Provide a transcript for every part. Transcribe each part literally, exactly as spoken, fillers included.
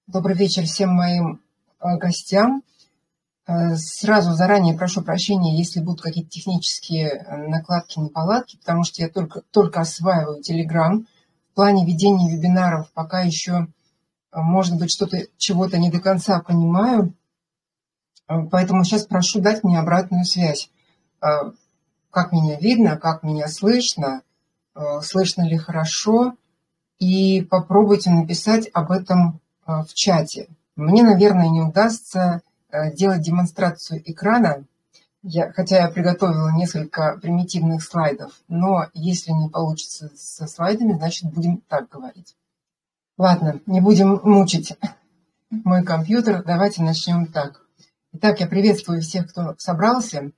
Добрый вечер всем моим э, гостям. Э, Сразу заранее прошу прощения, если будут какие-то технические э, накладки, неполадки, потому что я только, только осваиваю Telegram. В плане ведения вебинаров пока еще, э, может быть, что-то, чего-то не до конца понимаю. Э, Поэтому сейчас прошу дать мне обратную связь. Э, Как меня видно, как меня слышно, э, слышно ли хорошо. И попробуйте написать об этом э, в чате. Мне, наверное, не удастся э, делать демонстрацию экрана, я, хотя я приготовила несколько примитивных слайдов, но если не получится со слайдами, значит, будем так говорить. Ладно, не будем мучить мой компьютер, давайте начнем так. Итак, я приветствую всех, кто собрался.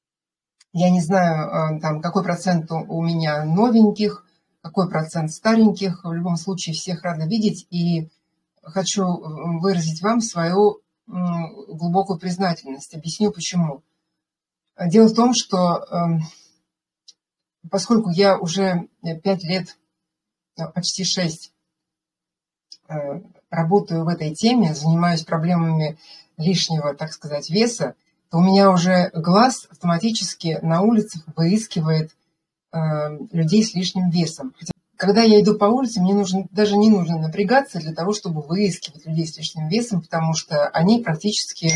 Я не знаю, э, там, какой процент у у меня новеньких, какой процент стареньких. В любом случае, всех рада видеть. И хочу выразить вам свою м, глубокую признательность. Объясню, почему. Дело в том, что эм, поскольку я уже пять лет, э, почти шесть, э, работаю в этой теме, занимаюсь проблемами лишнего, так сказать, веса, то у меня уже глаз автоматически на улицах выискивает э, людей с лишним весом. Хотя, когда я иду по улице, мне нужно, даже не нужно напрягаться для того, чтобы выискивать людей с лишним весом, потому что они практически,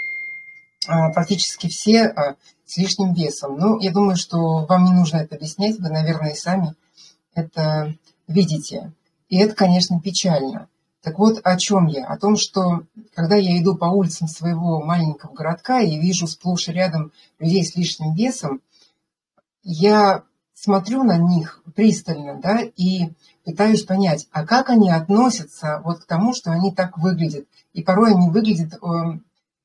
э, практически все э, с лишним весом. Ну, я думаю, что вам не нужно это объяснять, вы, наверное, и сами это видите. И это, конечно, печально. Так вот, о чем я? О том, что когда я иду по улицам своего маленького городка и вижу сплошь и рядом людей с лишним весом, я смотрю на них пристально, да, и пытаюсь понять, а как они относятся вот к тому, что они так выглядят. И порой они выглядят, э,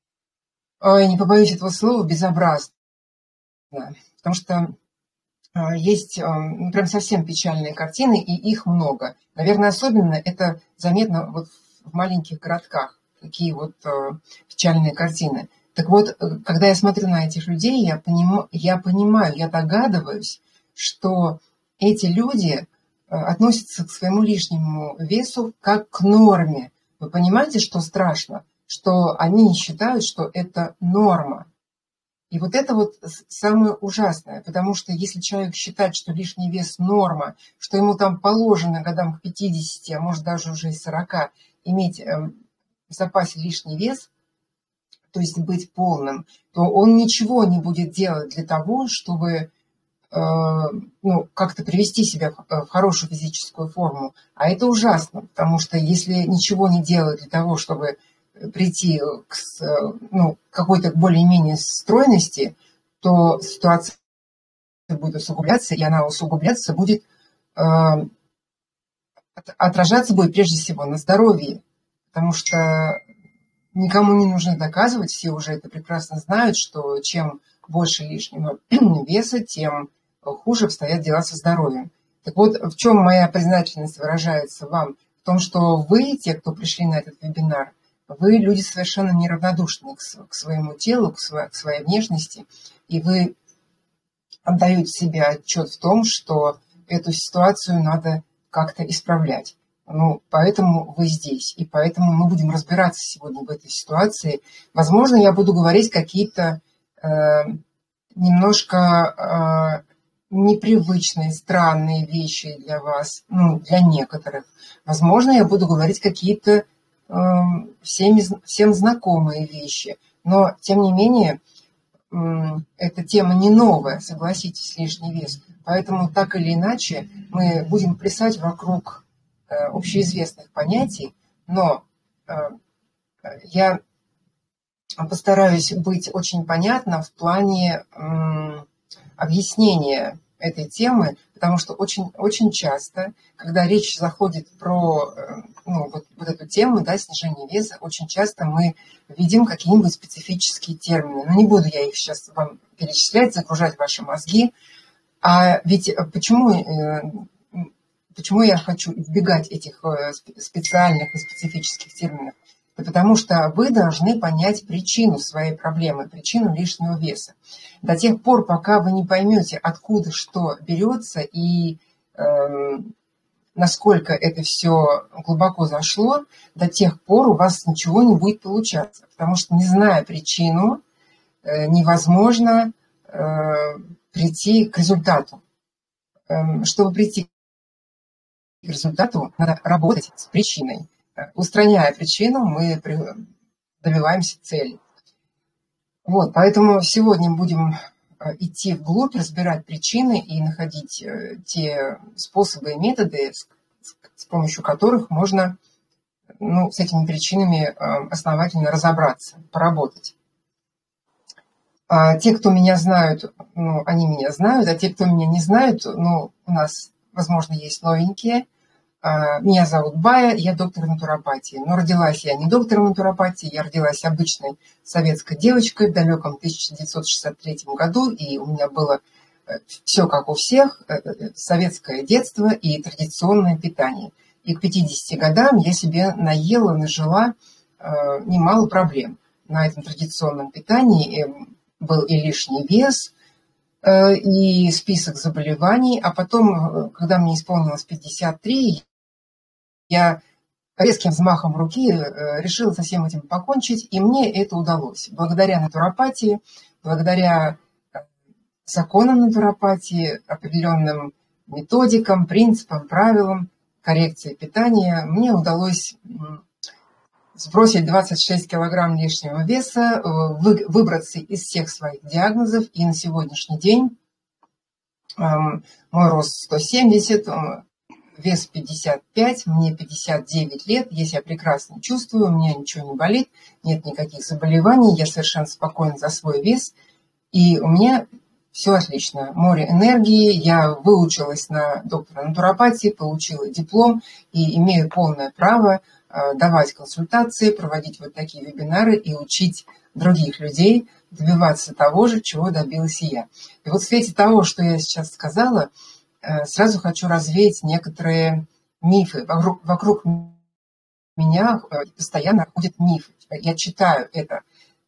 э, не побоюсь этого слова, безобразно. Потому что э, есть э, ну, прям совсем печальные картины, и их много. Наверное, особенно это заметно вот в маленьких городках, такие вот э, печальные картины. Так вот, э, когда я смотрю на этих людей, я, поним, я понимаю, я догадываюсь, что эти люди э, относятся к своему лишнему весу как к норме. Вы понимаете, что страшно? Что они считают, что это норма. И вот это вот самое ужасное, потому что если человек считает, что лишний вес норма, что ему там положено годам к пятидесяти, а может даже уже и сорока, иметь в запасе лишний вес, то есть быть полным, то он ничего не будет делать для того, чтобы э, ну, как-то привести себя в хорошую физическую форму. А это ужасно, потому что если ничего не делать для того, чтобы прийти к ну, какой-то более-менее стройности, то ситуация будет усугубляться, и она усугубляться будет, э, отражаться будет прежде всего на здоровье, потому что никому не нужно доказывать, все уже это прекрасно знают, что чем больше лишнего веса, тем хуже обстоят дела со здоровьем. Так вот, в чем моя признательность выражается вам? В том, что вы, те, кто пришли на этот вебинар, вы люди совершенно неравнодушны к своему телу, к своей внешности, и вы отдаете себе отчет в том, что эту ситуацию надо как-то исправлять. Ну, поэтому вы здесь, и поэтому мы будем разбираться сегодня в этой ситуации. Возможно, я буду говорить какие-то э, немножко э, непривычные, странные вещи для вас, ну, для некоторых. Возможно, я буду говорить какие-то э, всеми, всем знакомые вещи, но, тем не менее, э, эта тема не новая, согласитесь, лишний вес. Поэтому, так или иначе, мы будем плясать вокруг общеизвестных понятий, но э, я постараюсь быть очень понятна в плане э, объяснения этой темы, потому что очень, очень часто, когда речь заходит про э, ну, вот, вот эту тему, да, снижение веса, очень часто мы видим какие-нибудь специфические термины. Но не буду я их сейчас вам перечислять, загружать ваши мозги. А ведь почему... Э, Почему я хочу избегать этих специальных и специфических терминов? Да потому что вы должны понять причину своей проблемы, причину лишнего веса. До тех пор, пока вы не поймете, откуда что берется, и э, насколько это все глубоко зашло, до тех пор у вас ничего не будет получаться. Потому что, не зная причину, невозможно прийти к результату. Чтобы прийти к результату, надо работать с причиной. Устраняя причину, мы добиваемся цели. Вот, поэтому сегодня будем идти вглубь, разбирать причины и находить те способы и методы, с помощью которых можно, ну, с этими причинами основательно разобраться, поработать. А те, кто меня знают, ну, они меня знают, а те, кто меня не знают, ну, у нас, возможно, есть новенькие. Меня зовут Бая, я доктор натуропатии. Но родилась я не доктором натуропатии, я родилась обычной советской девочкой в далеком тысяча девятьсот шестьдесят третьем году, и у меня было все как у всех, советское детство и традиционное питание. И к пятидесяти годам я себе наела, нажила немало проблем. На этом традиционном питании был и лишний вес, и список заболеваний, а потом, когда мне исполнилось пятьдесят три, я резким взмахом руки решила со всем этим покончить, и мне это удалось. Благодаря натуропатии, благодаря законам натуропатии, определенным методикам, принципам, правилам коррекции питания, мне удалось сбросить двадцать шесть килограмм лишнего веса, выбраться из всех своих диагнозов. И на сегодняшний день мой рост сто семьдесят, вес пятьдесят пять, мне пятьдесят девять лет. Я себя прекрасно чувствую, у меня ничего не болит, нет никаких заболеваний, я совершенно спокойна за свой вес. И у меня все отлично, море энергии, я выучилась на доктора натуропатии, получила диплом и имею полное право давать консультации, проводить вот такие вебинары и учить других людей добиваться того же, чего добилась и я. И вот в свете того, что я сейчас сказала, сразу хочу развеять некоторые мифы. Вокруг, вокруг меня постоянно ходят мифы. Я читаю это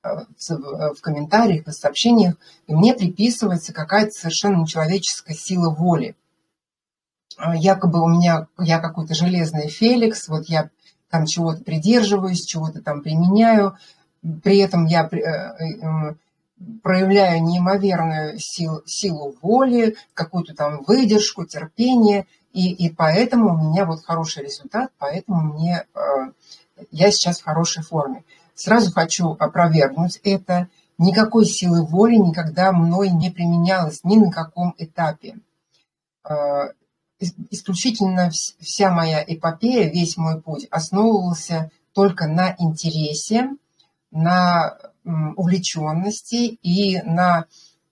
в комментариях, в сообщениях, и мне приписывается какая-то совершенно нечеловеческая сила воли. Якобы у меня, я какой-то железный Феликс, вот я там чего-то придерживаюсь, чего-то там применяю, при этом я проявляю неимоверную силу, силу воли, какую-то там выдержку, терпение, и, и поэтому у меня вот хороший результат, поэтому мне, я сейчас в хорошей форме. Сразу хочу опровергнуть это. Никакой силы воли никогда мной не применялось ни на каком этапе. Исключительно вся моя эпопея, весь мой путь основывался только на интересе, на увлеченности и на,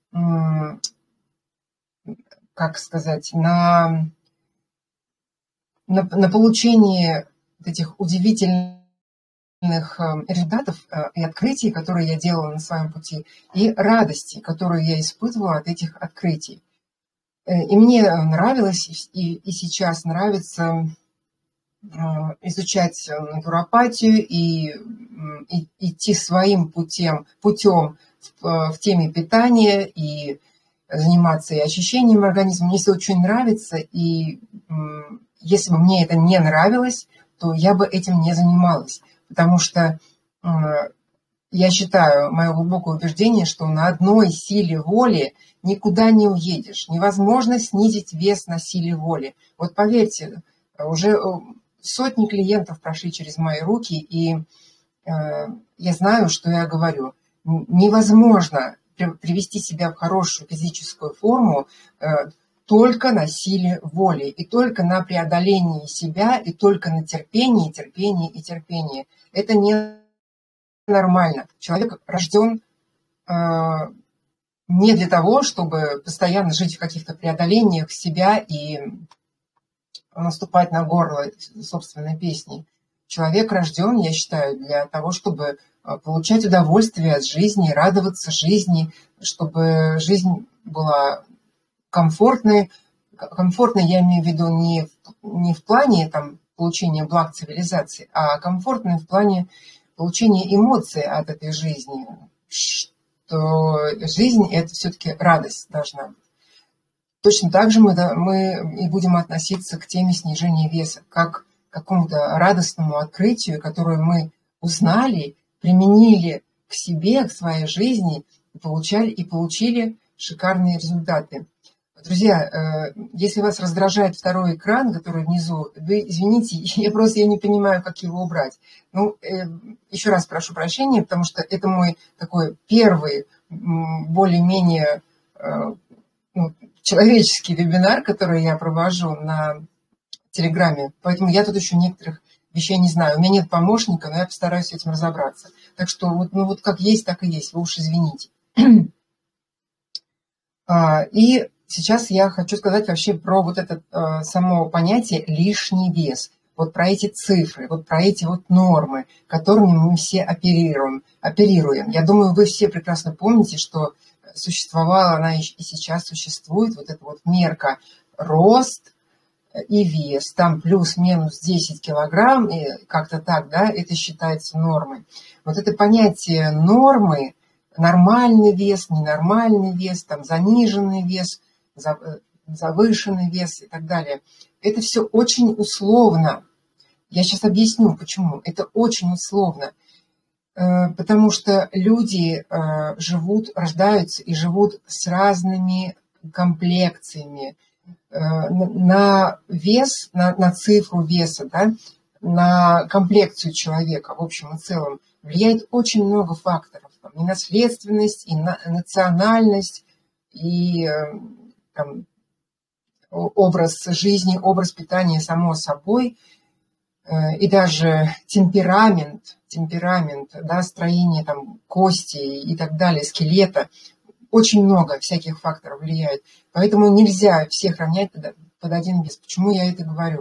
как сказать, на, на, на получении этих удивительных результатов и открытий, которые я делала на своем пути, и радости, которую я испытывала от этих открытий. И мне нравилось, и, и сейчас нравится изучать натуропатию и, и идти своим путем, путем в, в теме питания и заниматься и очищением организма. Мне это очень нравится, и если бы мне это не нравилось, то я бы этим не занималась, потому что я считаю, мое глубокое убеждение, что на одной силе воли никуда не уедешь. Невозможно снизить вес на силе воли. Вот поверьте, уже сотни клиентов прошли через мои руки, и э, я знаю, что я говорю. Невозможно привести себя в хорошую физическую форму э, только на силе воли, и только на преодолении себя, и только на терпении, терпении и терпении. Это не нормально. Человек рожден э, не для того, чтобы постоянно жить в каких-то преодолениях себя и наступать на горло собственной песни. Человек рожден, я считаю, для того, чтобы получать удовольствие от жизни, радоваться жизни, чтобы жизнь была комфортной. Комфортной я имею в виду не в, не в плане там, получения благ цивилизации, а комфортной в плане получения эмоций от этой жизни. Что жизнь – это все-таки радость должна быть. точно так же мы, да, мы и будем относиться к теме снижения веса, как к какому-то радостному открытию, которое мы узнали, применили к себе, к своей жизни и получали, и получили шикарные результаты. Друзья, если вас раздражает второй экран, который внизу, вы извините, я просто я не понимаю, как его убрать. Ну, еще раз прошу прощения, потому что это мой такой первый, более-менее ну, человеческий вебинар, который я провожу на Телеграме. Поэтому я тут еще некоторых вещей не знаю. У меня нет помощника, но я постараюсь с этим разобраться. Так что вот, ну, вот как есть, так и есть. Вы уж извините. И сейчас я хочу сказать вообще про вот это э, само понятие лишний вес, вот про эти цифры, вот про эти вот нормы, которыми мы все оперируем. оперируем. Я думаю, вы все прекрасно помните, что существовала, она и сейчас существует, вот эта вот мерка рост и вес, там плюс-минус десять килограмм, и как-то так, да, это считается нормой. Вот это понятие нормы, нормальный вес, ненормальный вес, там заниженный вес, завышенный вес и так далее. Это все очень условно. Я сейчас объясню, почему. Это очень условно. Потому что люди живут, рождаются и живут с разными комплекциями. На вес, на, на цифру веса, да, на комплекцию человека в общем и целом влияет очень много факторов. Там, и наследственность, и на, национальность, и там, образ жизни, образ питания, само собой, и даже темперамент, темперамент, да, строение там, кости и так далее, скелета. Очень много всяких факторов влияет. Поэтому нельзя всех равнять под один вес. Почему я это говорю?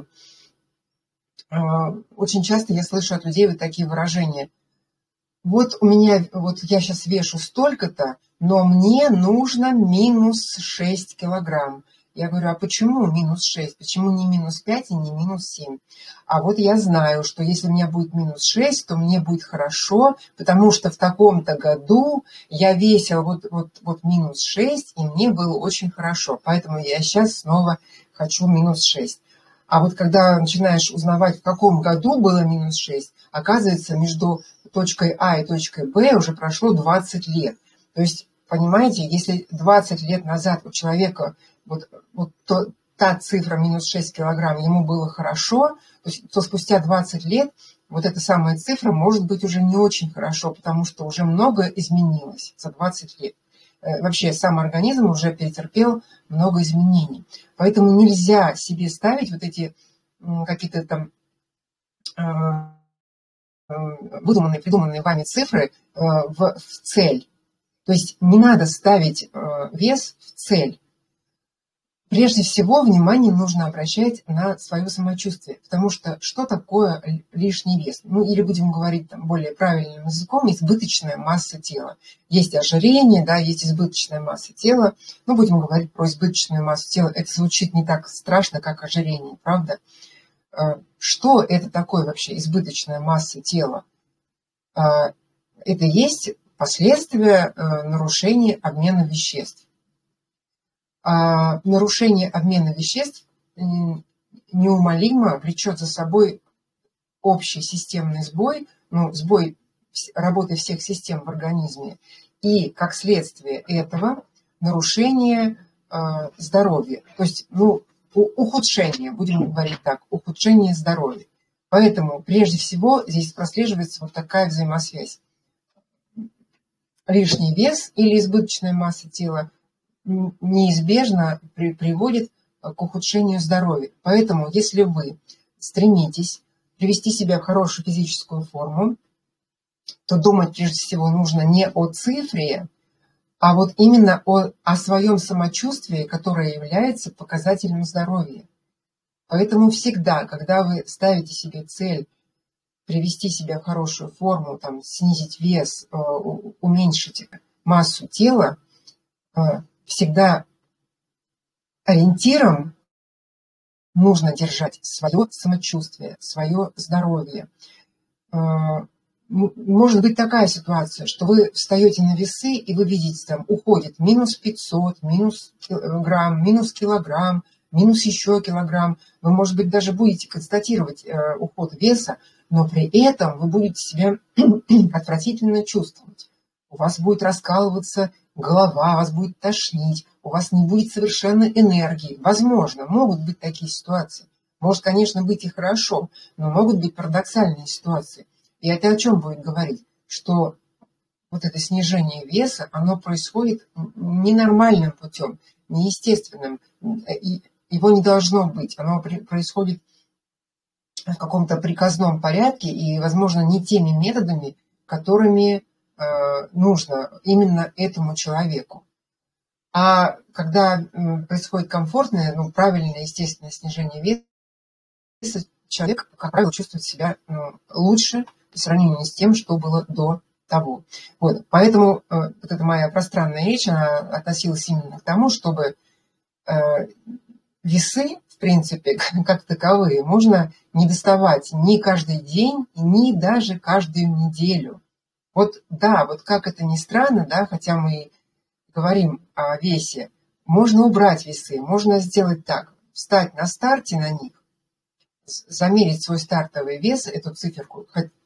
Очень часто я слышу от людей вот такие выражения. Вот у меня, вот я сейчас вешу столько-то, но мне нужно минус шесть килограмм. Я говорю, а почему минус шесть? Почему не минус пять и не минус семь? А вот я знаю, что если у меня будет минус шесть, то мне будет хорошо, потому что в таком-то году я весила вот, вот, вот минус шесть, и мне было очень хорошо. Поэтому я сейчас снова хочу минус шесть. А вот когда начинаешь узнавать, в каком году было минус шесть, оказывается, между точкой А и точкой Б уже прошло двадцать лет. То есть, понимаете, если двадцать лет назад у человека вот, вот то, та цифра минус шесть килограмм ему было хорошо, то, есть, то спустя двадцать лет вот эта самая цифра может быть уже не очень хорошо, потому что уже многое изменилось за двадцать лет. Вообще сам организм уже перетерпел много изменений. Поэтому нельзя себе ставить вот эти какие-то там выдуманные, придуманные вами цифры в, в цель. То есть не надо ставить вес в цель. Прежде всего, внимание нужно обращать на свое самочувствие, потому что что такое лишний вес? Ну, или будем говорить там, более правильным языком, избыточная масса тела. Есть ожирение, да, есть избыточная масса тела. Ну, будем говорить про избыточную массу тела. Это звучит не так страшно, как ожирение, правда? Что это такое вообще избыточная масса тела? Это есть последствия нарушения обмена веществ. А нарушение обмена веществ неумолимо влечет за собой общий системный сбой, ну, сбой работы всех систем в организме, и как следствие этого нарушение э, здоровья, то есть ну, ухудшение, будем говорить так, ухудшение здоровья. Поэтому прежде всего здесь прослеживается вот такая взаимосвязь. Лишний вес или избыточная масса тела неизбежно при, приводит к ухудшению здоровья. Поэтому, если вы стремитесь привести себя в хорошую физическую форму, то думать прежде всего нужно не о цифре, а вот именно о, о своем самочувствии, которое является показателем здоровья. Поэтому всегда, когда вы ставите себе цель привести себя в хорошую форму, там, снизить вес, уменьшить массу тела, всегда ориентиром нужно держать свое самочувствие, свое здоровье. может быть такая ситуация, что вы встаете на весы, и вы видите, там уходит минус пятьсот, минус грамм, минус килограмм, минус еще килограмм. Вы, может быть, даже будете констатировать э, уход веса, но при этом вы будете себя отвратительно чувствовать. У вас будет раскалываться голова, вас будет тошнить, у вас не будет совершенно энергии. Возможно, могут быть такие ситуации. Может, конечно, быть и хорошо, но могут быть парадоксальные ситуации. И это о чем будет говорить? Что вот это снижение веса, оно происходит ненормальным путем, неестественным. И его не должно быть. Оно происходит в каком-то приказном порядке и, возможно, не теми методами, которыми э, нужно именно этому человеку. А когда э, происходит комфортное, ну, правильное, естественное снижение веса, человек, как правило, чувствует себя ну, лучше по сравнению с тем, что было до того. Вот. Поэтому э, вот эта моя пространная речь, она относилась именно к тому, чтобы э, весы, в принципе, как таковые, можно не доставать ни каждый день, ни даже каждую неделю. Вот да, вот как это ни странно, да, хотя мы говорим о весе, можно убрать весы, можно сделать так, встать на старте на них, замерить свой стартовый вес, эту циферку,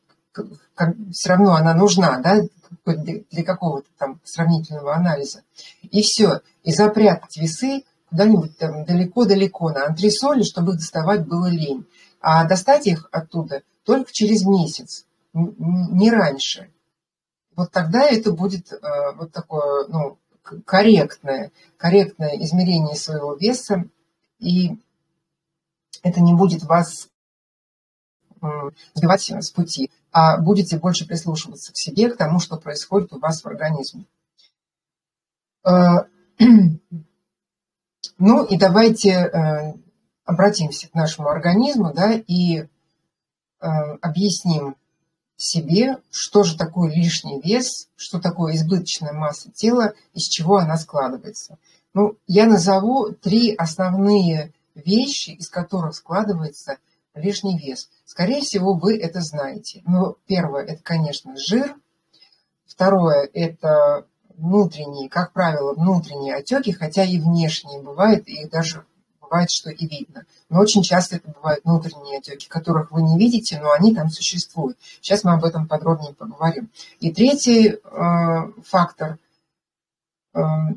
все равно она нужна, да, для какого-то там сравнительного анализа, и все, и запрятать весы куда-нибудь там далеко-далеко на антресоли, чтобы их доставать было лень. А достать их оттуда только через месяц, не раньше. Вот тогда это будет э, вот такое, ну, корректное, корректное измерение своего веса, и это не будет вас э, сбивать с пути, а будете больше прислушиваться к себе, к тому, что происходит у вас в организме. Э, Ну и давайте э, обратимся к нашему организму, да, и э, объясним себе, что же такое лишний вес, что такое избыточная масса тела, из чего она складывается. Ну, я назову три основные вещи, из которых складывается лишний вес. Скорее всего, вы это знаете. Но первое – это, конечно, жир. Второе – это внутренние, как правило, внутренние отеки, хотя и внешние бывают, и даже бывает, что и видно. Но очень часто это бывают внутренние отеки, которых вы не видите, но они там существуют. Сейчас мы об этом подробнее поговорим. И третий э, фактор э,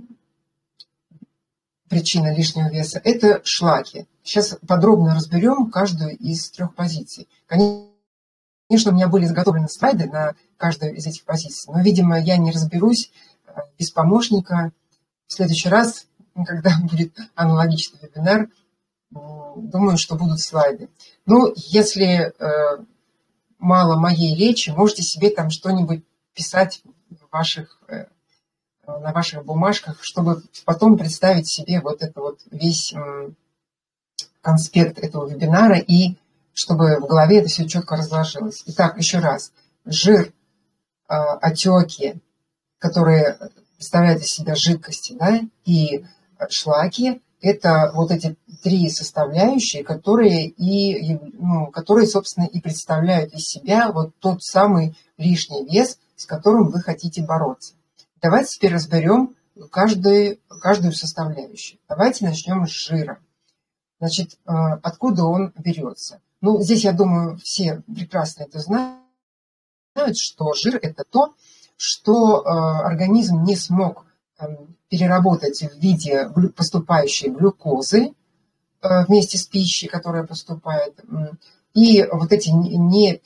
причины лишнего веса – это шлаки. Сейчас подробно разберем каждую из трех позиций. Конечно, у меня были изготовлены слайды на каждую из этих позиций, но, видимо, я не разберусь без помощника. В следующий раз, когда будет аналогичный вебинар, думаю, что будут слайды. Ну, если э, мало моей речи, можете себе там что-нибудь писать в ваших, э, на ваших бумажках, чтобы потом представить себе вот это вот весь э, конспект этого вебинара и чтобы в голове это все четко разложилось. Итак, еще раз. Жир, э, отеки, которые представляют из себя жидкости, да, и шлаки – это вот эти три составляющие, которые, и, ну, которые, собственно, и представляют из себя вот тот самый лишний вес, с которым вы хотите бороться. Давайте теперь разберем каждую, каждую составляющую. Давайте начнем с жира. Значит, откуда он берется? Ну, здесь, я думаю, все прекрасно это знают, что жир – это то, что э, организм не смог э, переработать в виде глю- поступающей глюкозы э, вместе с пищей, которая поступает. И вот эти не,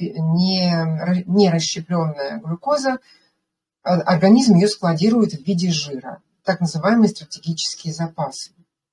не, не расщепленная глюкоза, организм ее складирует в виде жира, так называемые стратегические запасы.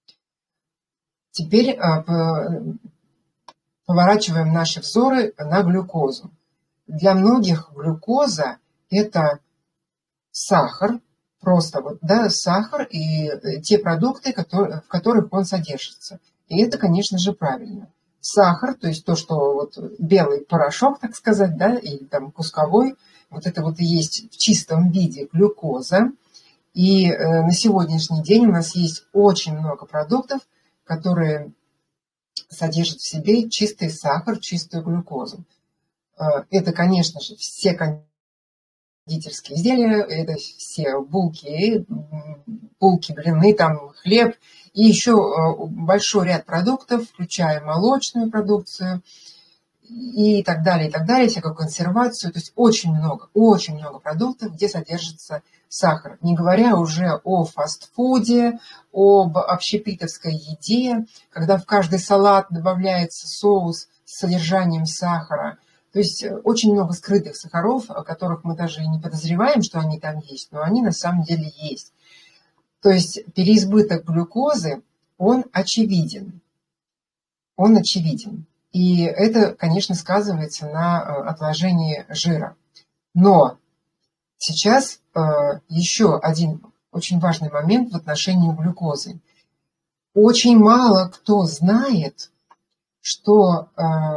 Теперь э, поворачиваем наши взоры на глюкозу. Для многих глюкоза – это сахар, просто вот, да, сахар и те продукты, которые, в которых он содержится. И это, конечно же, правильно. Сахар, то есть то, что вот белый порошок, так сказать, да, или там кусковой, вот это вот и есть в чистом виде глюкоза. И э, на сегодняшний день у нас есть очень много продуктов, которые содержат в себе чистый сахар, чистую глюкозу. Это, конечно же, все кондитерские изделия, это все булки, булки, блины, там хлеб и еще большой ряд продуктов, включая молочную продукцию и так далее, и так далее, всякую консервацию. То есть очень много, очень много продуктов, где содержится сахар. Не говоря уже о фастфуде, об общепитовской еде, когда в каждый салат добавляется соус с содержанием сахара. То есть очень много скрытых сахаров, о которых мы даже и не подозреваем, что они там есть, но они на самом деле есть. То есть переизбыток глюкозы, он очевиден. Он очевиден. И это, конечно, сказывается на отложении жира. Но сейчас еще один очень важный момент в отношении глюкозы. Очень мало кто знает, что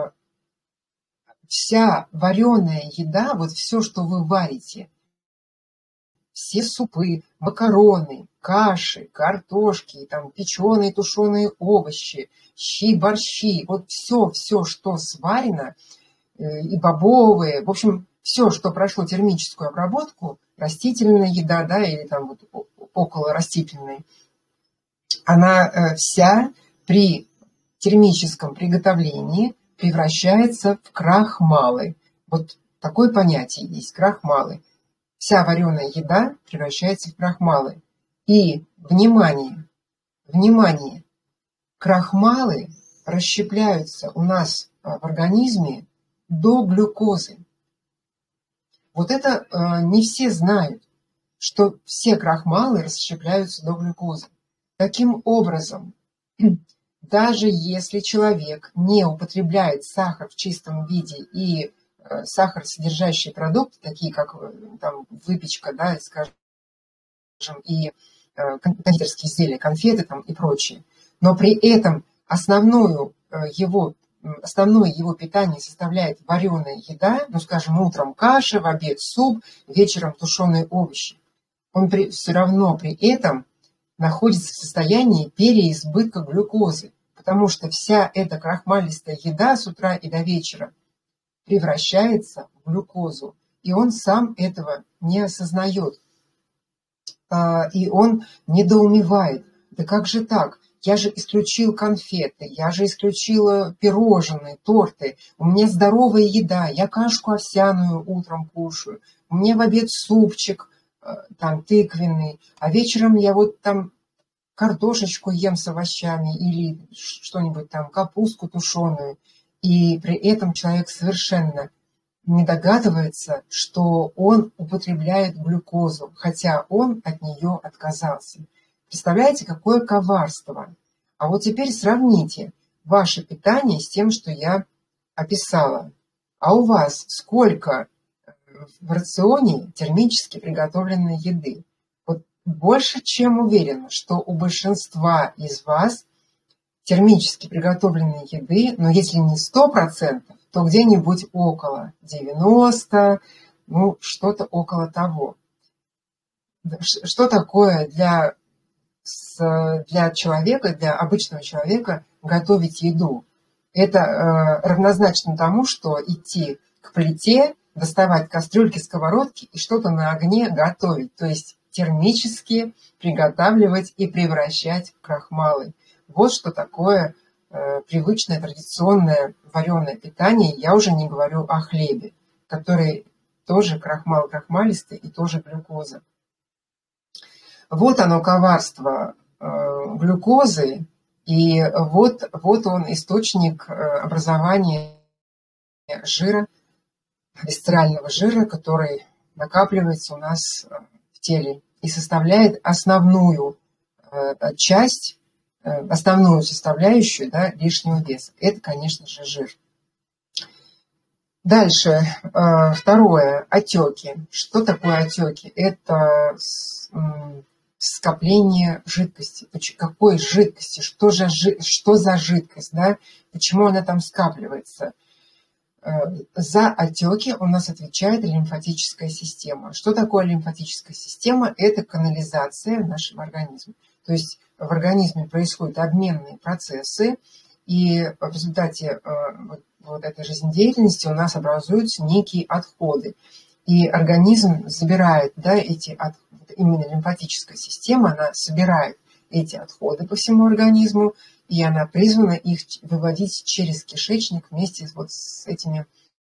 вся вареная еда, вот все, что вы варите, все супы, макароны, каши, картошки, там, печеные, тушеные овощи, щи, борщи, вот все, все, что сварено, и бобовые, в общем, все, что прошло термическую обработку, растительная еда, да, или там вот около растительной, она вся при термическом приготовлении превращается в крахмалы. Вот такое понятие есть, крахмалы. Вся вареная еда превращается в крахмалы. И, внимание, внимание, крахмалы расщепляются у нас в организме до глюкозы. Вот это э, не все знают, что все крахмалы расщепляются до глюкозы. Таким образом, даже если человек не употребляет сахар в чистом виде и э, сахаросодержащие продукты, такие как там, выпечка, да, скажем, и э, кондитерские изделия, конфеты там, и прочее, но при этом основную э, его, основное его питание составляет вареная еда, ну, скажем, утром каша, в обед суп, вечером тушеные овощи, он при, все равно при этом находится в состоянии переизбытка глюкозы, потому что вся эта крахмалистая еда с утра и до вечера превращается в глюкозу, и он сам этого не осознает. И он недоумевает, да как же так, я же исключил конфеты, я же исключила пирожные, торты, у меня здоровая еда, я кашку овсяную утром кушаю, у меня в обед супчик, там, тыквенный, а вечером я вот там картошечку ем с овощами или что-нибудь там, капустку тушеную, и при этом человек совершенно не догадывается, что он употребляет глюкозу, хотя он от нее отказался. Представляете, какое коварство? А вот теперь сравните ваше питание с тем, что я описала. А у вас сколько в рационе термически приготовленной еды? Вот больше чем уверена, что у большинства из вас термически приготовленной еды, но если не сто процентов, то где-нибудь около девяноста, ну, что-то около того. Что такое для, для человека, для обычного человека готовить еду? Это э, равнозначно тому, что идти к плите, доставать кастрюльки, сковородки и что-то на огне готовить, то есть термически приготавливать и превращать в крахмалы. Вот что такое э, привычное традиционное вареное питание. Я уже не говорю о хлебе, который тоже крахмал крахмалистый и тоже глюкоза. Вот оно коварство э, глюкозы, и вот, вот он источник э, образования жира, висцерального жира, который накапливается у нас в теле и составляет основную э, часть, э, основную составляющую, да, лишнего веса. Это, конечно же, жир. Дальше, э, второе, отеки. Что такое отеки? Это с, м, скопление жидкости. Какой жидкости? Что, же, что за жидкость? Да? Почему она там скапливается? За отеки у нас отвечает лимфатическая система. Что такое лимфатическая система? Это канализация нашего организма. То есть в организме происходят обменные процессы, и в результате вот этой жизнедеятельности у нас образуются некие отходы. И организм забирает, да, эти отходы, именно лимфатическая система, она собирает эти отходы по всему организму, и она призвана их выводить через кишечник вместе вот с этими,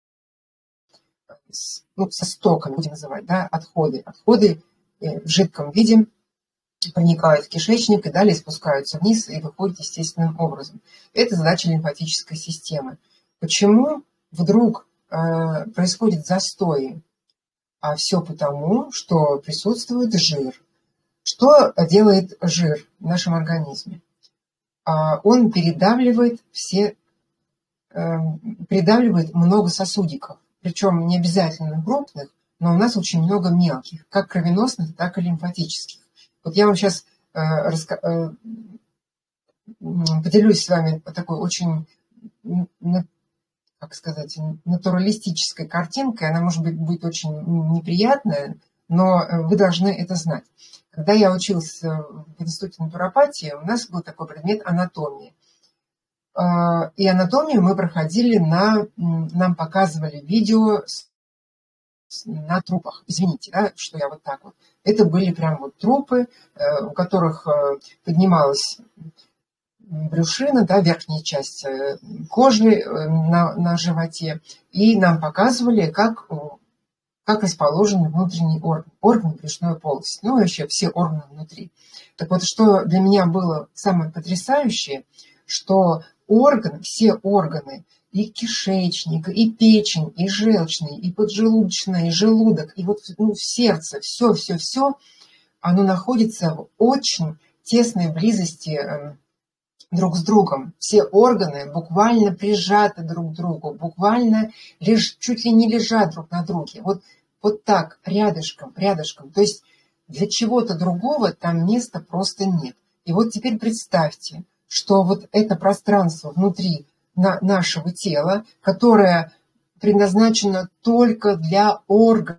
ну, со стоком, будем называть, да, отходы. Отходы в жидком виде проникают в кишечник и далее спускаются вниз и выходят естественным образом. Это задача лимфатической системы. Почему вдруг э, происходит застой? А все потому, что присутствует жир. Что делает жир в нашем организме? А, он передавливает все, э, передавливает много сосудиков, причем не обязательно крупных, но у нас очень много мелких, как кровеносных, так и лимфатических. Вот я вам сейчас э, раска... э, поделюсь с вами такой очень, как сказать, натуралистической картинкой. Она, может быть, будет очень неприятная, но вы должны это знать. Когда я учился в институте натуропатии, у нас был такой предмет анатомия. И анатомию мы проходили на... Нам показывали видео на трупах. Извините, да, что я вот так вот. Это были прям вот трупы, у которых поднималась брюшина, да, верхняя часть кожи на, на животе. И нам показывали, как, как расположены внутренние органы, органы брюшной полости. Ну, вообще все органы внутри. Так вот, что для меня было самое потрясающее, что органы, все органы, и кишечник, и печень, и желчный, и поджелудочный, и желудок, и вот, ну, сердце, все-все-все, оно находится в очень тесной близости друг с другом. Все органы буквально прижаты друг к другу, буквально леж, чуть ли не лежат друг на друге. Вот, вот так, рядышком, рядышком. То есть для чего-то другого там места просто нет. И вот теперь представьте, что вот это пространство внутри на нашего тела, которое предназначено только для органов.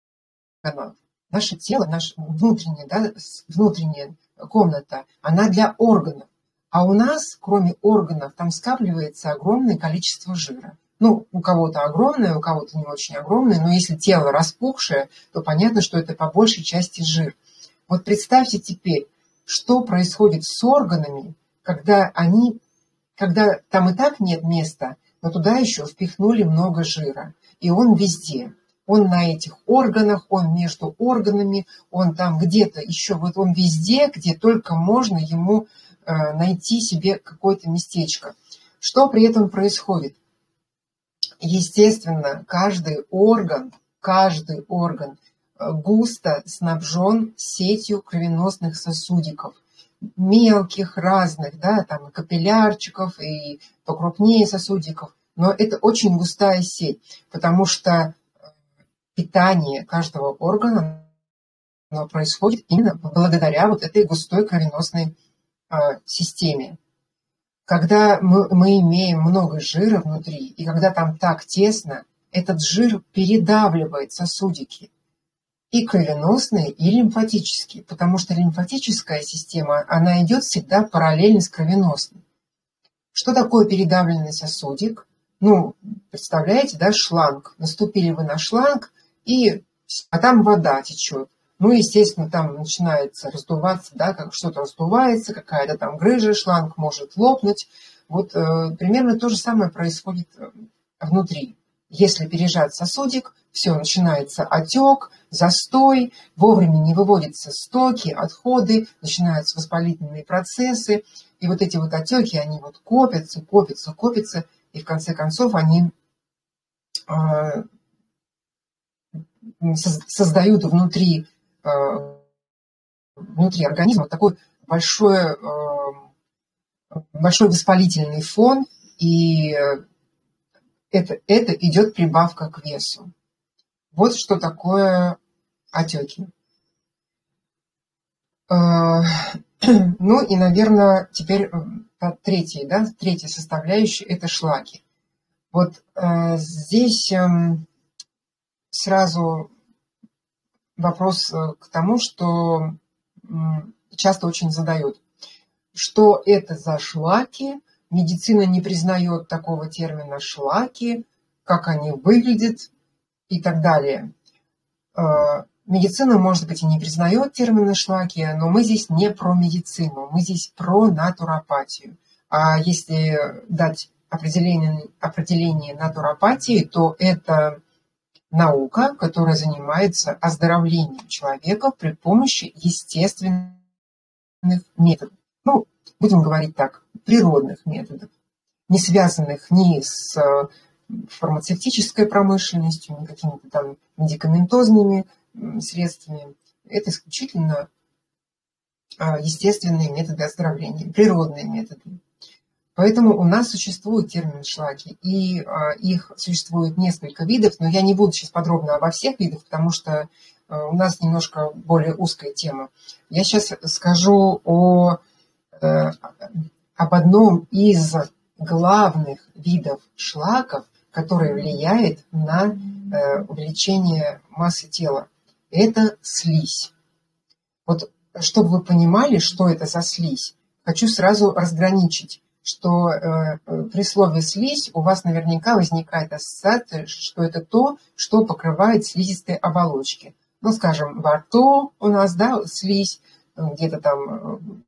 Наше тело, наша внутренняя, да, внутренняя комната, она для органов. А у нас, кроме органов, там скапливается огромное количество жира. Ну, у кого-то огромное, у кого-то не очень огромное, но если тело распухшее, то понятно, что это по большей части жир. Вот представьте теперь, что происходит с органами, когда они, когда там и так нет места, но туда еще впихнули много жира. И он везде. Он на этих органах, он между органами, он там где-то еще, вот он везде, где только можно ему э, найти себе какое-то местечко. Что при этом происходит? Естественно, каждый орган, каждый орган густо снабжен сетью кровеносных сосудиков, мелких, разных, да, там и капиллярчиков, и покрупнее сосудиков, но это очень густая сеть, потому что питание каждого органа, оно происходит именно благодаря вот этой густой кровеносной э, системе. Когда мы, мы имеем много жира внутри, и когда там так тесно, этот жир передавливает сосудики, и кровеносные, и лимфатические, потому что лимфатическая система, она идет всегда параллельно с кровеносной. Что такое передавленный сосудик? Ну, представляете, да, шланг. Наступили вы на шланг, и, а там вода течет. Ну, естественно, там начинается раздуваться, да, как что-то раздувается, какая-то там грыжа, шланг может лопнуть. Вот э, примерно то же самое происходит внутри. Если пережат сосудик, все, начинается отек, застой, вовремя не выводятся стоки, отходы, начинаются воспалительные процессы. И вот эти вот отеки, они вот копятся, копятся, копятся, и в конце концов они э, создают внутри, э, внутри организма такой большой, э, большой воспалительный фон, и это, это идет прибавка к весу. Вот что такое отеки. Ну и, наверное, теперь третья, да, третья составляющая – это шлаки. Вот э, здесь э, сразу вопрос к тому, что э, часто очень задают. Что это за шлаки, медицина не признает такого термина шлаки, как они выглядят и так далее. Медицина, может быть, и не признает термины шлаки, но мы здесь не про медицину, мы здесь про натуропатию. А если дать определение, определение натуропатии, то это наука, которая занимается оздоровлением человека при помощи естественных методов. Ну, будем говорить так, природных методов, не связанных ни с фармацевтической промышленностью, ни какими-то там медикаментозными средствами. Это исключительно естественные методы оздоровления, природные методы. Поэтому у нас существует термин шлаки, и а, их существует несколько видов, но я не буду сейчас подробно обо всех видах, потому что а, у нас немножко более узкая тема. Я сейчас скажу о, э, об одном из главных видов шлаков, который влияет на э, увеличение массы тела. Это слизь. Вот, чтобы вы понимали, что это за слизь, хочу сразу разграничить, что э, при слове «слизь» у вас наверняка возникает ассоциация, что это то, что покрывает слизистые оболочки. Ну, скажем, во рту у нас, да, слизь, где-то там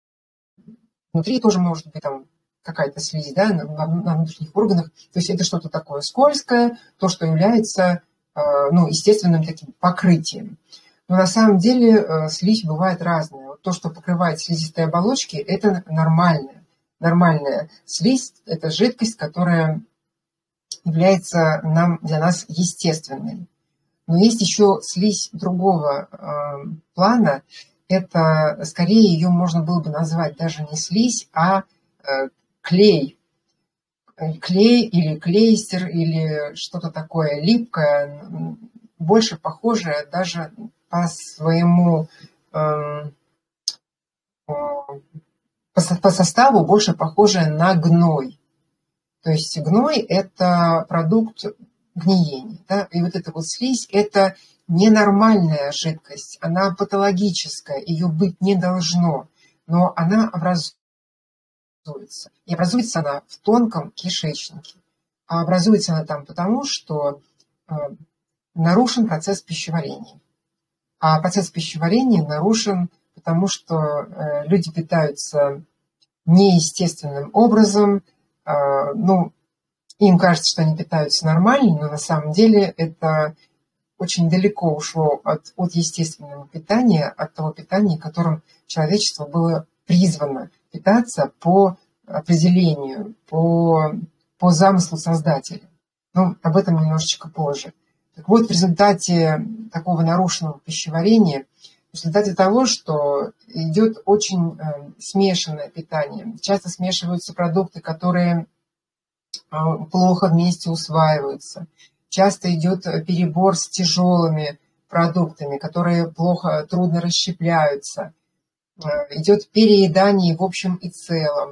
внутри тоже может быть там какая-то слизь, да, на, на внутренних органах. То есть это что-то такое скользкое, то, что является, э, ну, естественным таким покрытием. Но на самом деле э, слизь бывает разная. Вот то, что покрывает слизистые оболочки, это нормально. Нормальная слизь – это жидкость, которая является нам, для нас естественной. Но есть еще слизь другого э, плана. Это, скорее, ее можно было бы назвать даже не слизь, а э, клей. Клей или клейстер, или что-то такое липкое, больше похожее даже по своему... Э, по составу больше похожее на гной. То есть гной – это продукт гниения. Да? И вот эта вот слизь – это ненормальная жидкость, она патологическая, ее быть не должно, но она образуется. И образуется она в тонком кишечнике. А образуется она там потому, что э, нарушен процесс пищеварения. А процесс пищеварения нарушен потому, что э, люди питаются неестественным образом. Э, ну, им кажется, что они питаются нормально, но на самом деле это очень далеко ушло от, от естественного питания, от того питания, которым человечество было призвано питаться по определению, по, по замыслу Создателя. Ну, об этом немножечко позже. Так вот, в результате такого нарушенного пищеварения, в результате того, что идет очень э, смешанное питание, часто смешиваются продукты, которые э, плохо вместе усваиваются, часто идет перебор с тяжелыми продуктами, которые плохо, трудно расщепляются, э, идет переедание в общем и целом.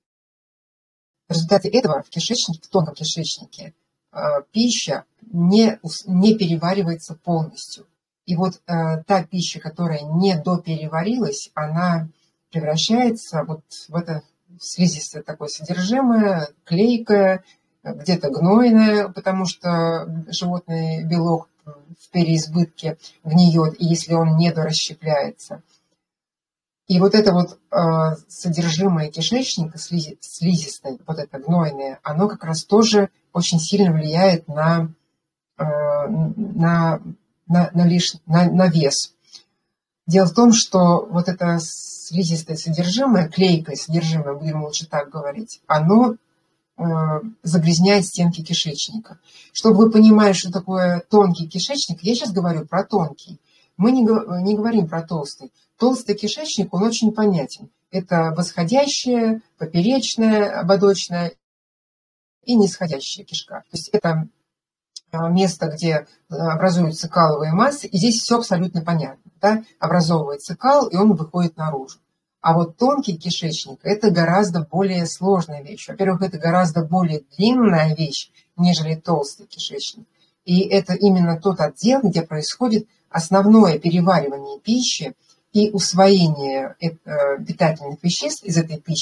В результате этого в кишечнике, в тонком кишечнике, э, пища не, не переваривается полностью. И вот э, та пища, которая не допереварилась, она превращается вот в это слизистое такое содержимое, клейкое, где-то гнойное, потому что животный белок в переизбытке гниет, и если он не дорасщепляется. И вот это вот э, содержимое кишечника, слизи, слизистое, вот это гнойное, оно как раз тоже очень сильно влияет на, э, на На, на, лиш... на, на вес. Дело в том, что вот это слизистое содержимое, клейкое содержимое, будем лучше так говорить, оно э, загрязняет стенки кишечника. Чтобы вы понимали, что такое тонкий кишечник, я сейчас говорю про тонкий. Мы не, не говорим про толстый. Толстый кишечник, он очень понятен. Это восходящая, поперечная, ободочная и нисходящая кишка. То есть это место, где образуются каловые массы, и здесь все абсолютно понятно. Да? Образовывается кал, и он выходит наружу. А вот тонкий кишечник – это гораздо более сложная вещь. Во-первых, это гораздо более длинная вещь, нежели толстый кишечник. И это именно тот отдел, где происходит основное переваривание пищи и усвоение питательных веществ из этой пищи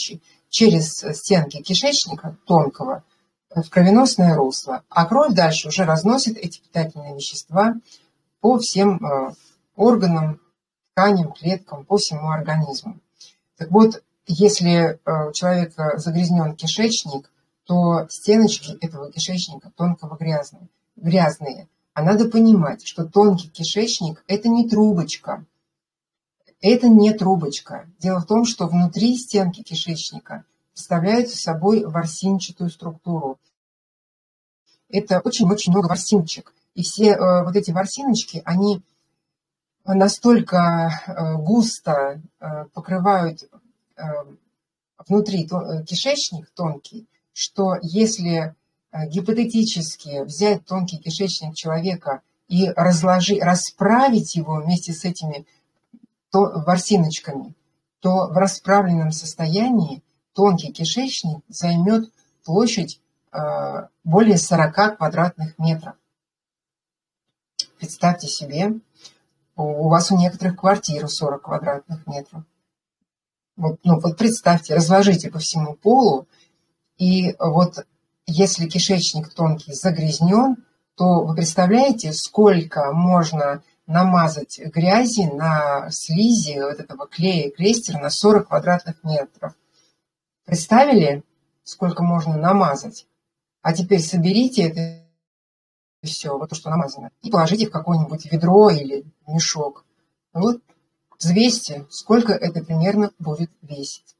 через стенки кишечника тонкого в кровеносное русло, а кровь дальше уже разносит эти питательные вещества по всем органам, тканям, клеткам, по всему организму. Так вот, если у человека загрязнен кишечник, то стеночки этого кишечника тонкого грязные. грязные. А надо понимать, что тонкий кишечник – это не трубочка. Это не трубочка. Дело в том, что внутри стенки кишечника представляют собой ворсинчатую структуру. Это очень-очень много ворсиночек. И все э, вот эти ворсиночки, они настолько э, густо э, покрывают э, внутри то, э, кишечник тонкий, что если э, гипотетически взять тонкий кишечник человека и разложить, расправить его вместе с этими то, ворсиночками, то в расправленном состоянии тонкий кишечник займет площадь э, более сорока квадратных метров. Представьте себе, у вас у некоторых квартир сорок квадратных метров. Вот, ну, вот представьте, разложите по всему полу, и вот если кишечник тонкий загрязнен, то вы представляете, сколько можно намазать грязи на слизи вот этого клея, клейстера на сорок квадратных метров. Представили, сколько можно намазать? А теперь соберите это все, вот то, что намазано, и положите в какое-нибудь ведро или мешок. Вот взвесьте, сколько это примерно будет весить.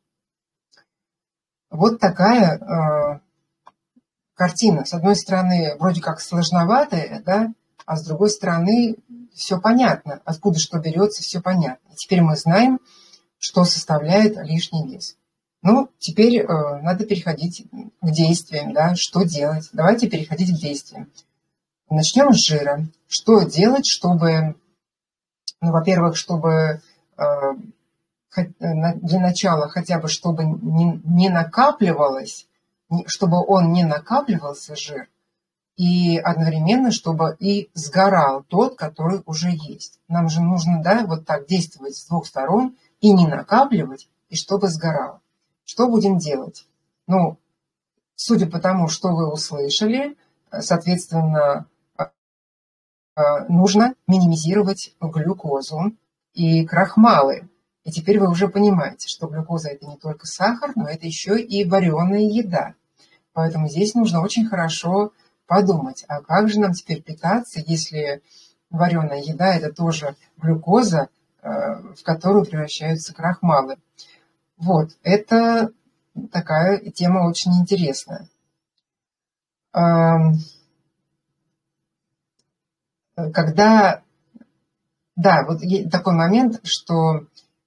Вот такая э, картина. С одной стороны, вроде как сложноватая, да, а с другой стороны, все понятно. Откуда что берется, все понятно. И теперь мы знаем, что составляет лишний вес. Ну, теперь э, надо переходить к действиям, да, что делать. Давайте переходить к действиям. Начнем с жира. Что делать, чтобы, ну, во-первых, чтобы э, для начала хотя бы, чтобы не, не накапливалось, чтобы он не накапливался, жир, и одновременно, чтобы и сгорал тот, который уже есть. Нам же нужно, да, вот так действовать с двух сторон, и не накапливать, и чтобы сгорало. Что будем делать? Ну, судя по тому, что вы услышали, соответственно, нужно минимизировать глюкозу и крахмалы. И теперь вы уже понимаете, что глюкоза – это не только сахар, но это еще и вареная еда. Поэтому здесь нужно очень хорошо подумать, а как же нам теперь питаться, если вареная еда – это тоже глюкоза, в которую превращаются крахмалы. Вот, это такая тема очень интересная. Когда, да, вот такой момент, что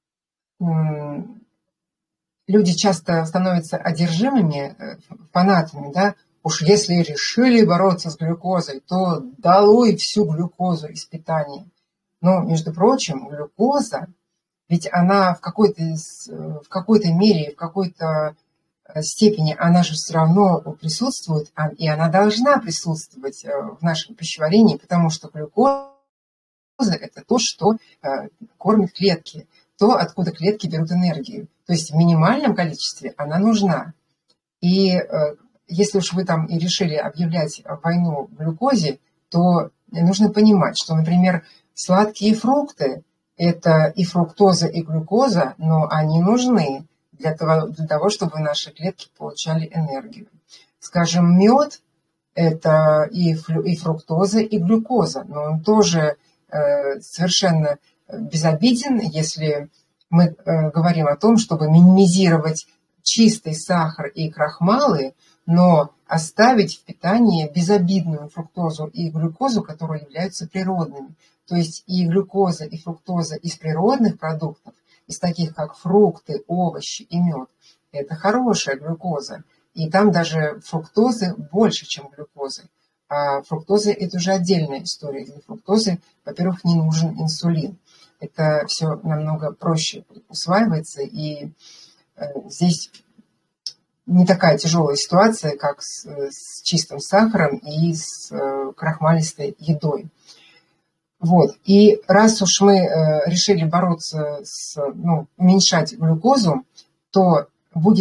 люди часто становятся одержимыми, фанатами, да, уж если решили бороться с глюкозой, то долой всю глюкозу из питания. Но, между прочим, глюкоза, ведь она в какой-то, в какой-то мере, в какой-то степени, она же все равно присутствует, и она должна присутствовать в нашем пищеварении, потому что глюкоза – это то, что кормит клетки, то, откуда клетки берут энергию. То есть в минимальном количестве она нужна. И если уж вы там и решили объявлять войну глюкозе, то нужно понимать, что, например, сладкие фрукты – это и фруктоза, и глюкоза, но они нужны для того, для того, чтобы наши клетки получали энергию. Скажем, мед – это и, флю, и фруктоза, и глюкоза, но он тоже э, совершенно безобиден, если мы э, говорим о том, чтобы минимизировать чистый сахар и крахмалы, но оставить в питании безобидную фруктозу и глюкозу, которые являются природными. То есть и глюкоза, и фруктоза из природных продуктов, из таких как фрукты, овощи и мед, это хорошая глюкоза. И там даже фруктозы больше, чем глюкозы. А фруктоза – это уже отдельная история. Для фруктозы, во-первых, не нужен инсулин. Это все намного проще усваивается, и здесь не такая тяжелая ситуация, как с, с чистым сахаром и с крахмалистой едой. Вот. И раз уж мы э, решили бороться с, ну, уменьшать глюкозу, то будет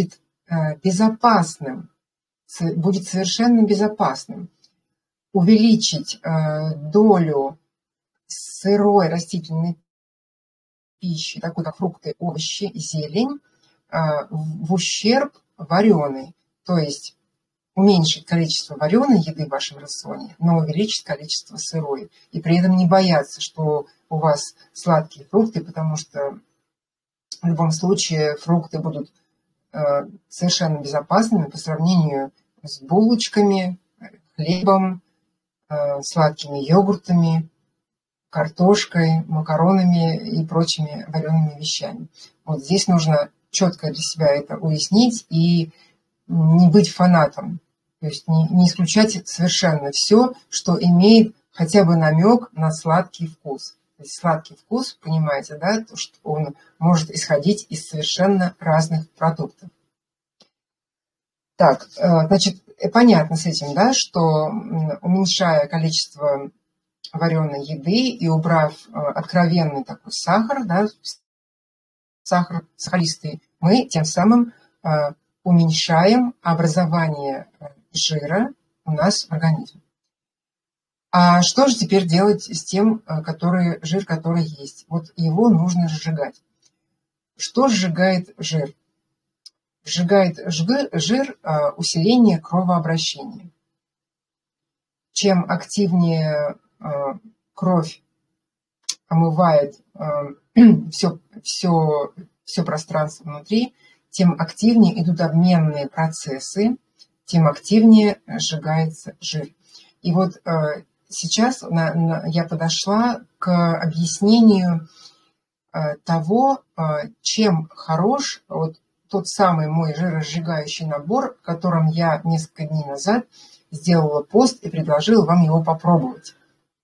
безопасным, будет совершенно безопасным. Увеличить долю сырой растительной пищи, такой как фрукты, овощи, зелень, в ущерб вареной. То есть уменьшить количество вареной еды в вашем рационе, но увеличить количество сырой. И при этом не бояться, что у вас сладкие фрукты, потому что в любом случае фрукты будут совершенно безопасными по сравнению с булочками, хлебом, сладкими йогуртами, картошкой, макаронами и прочими вареными вещами. Вот здесь нужно четко для себя это уяснить и не быть фанатом. То есть не, не исключать совершенно все, что имеет хотя бы намек на сладкий вкус. То есть сладкий вкус, понимаете, да, то, что он может исходить из совершенно разных продуктов. Так, значит, понятно с этим, да, что уменьшая количество вареной еды и убрав откровенный такой сахар, да, сахар сахаристый, мы тем самым уменьшаем образование жира у нас в организме. А что же теперь делать с тем, который, жир, который есть? Вот его нужно сжигать. Что сжигает жир? Сжигает жир, жир усиление кровообращения. Чем активнее кровь омывает все, все, все пространство внутри, тем активнее идут обменные процессы, тем активнее сжигается жир. И вот э, сейчас на, на, я подошла к объяснению э, того, э, чем хорош вот тот самый мой жиросжигающий набор, в котором я несколько дней назад сделала пост и предложила вам его попробовать.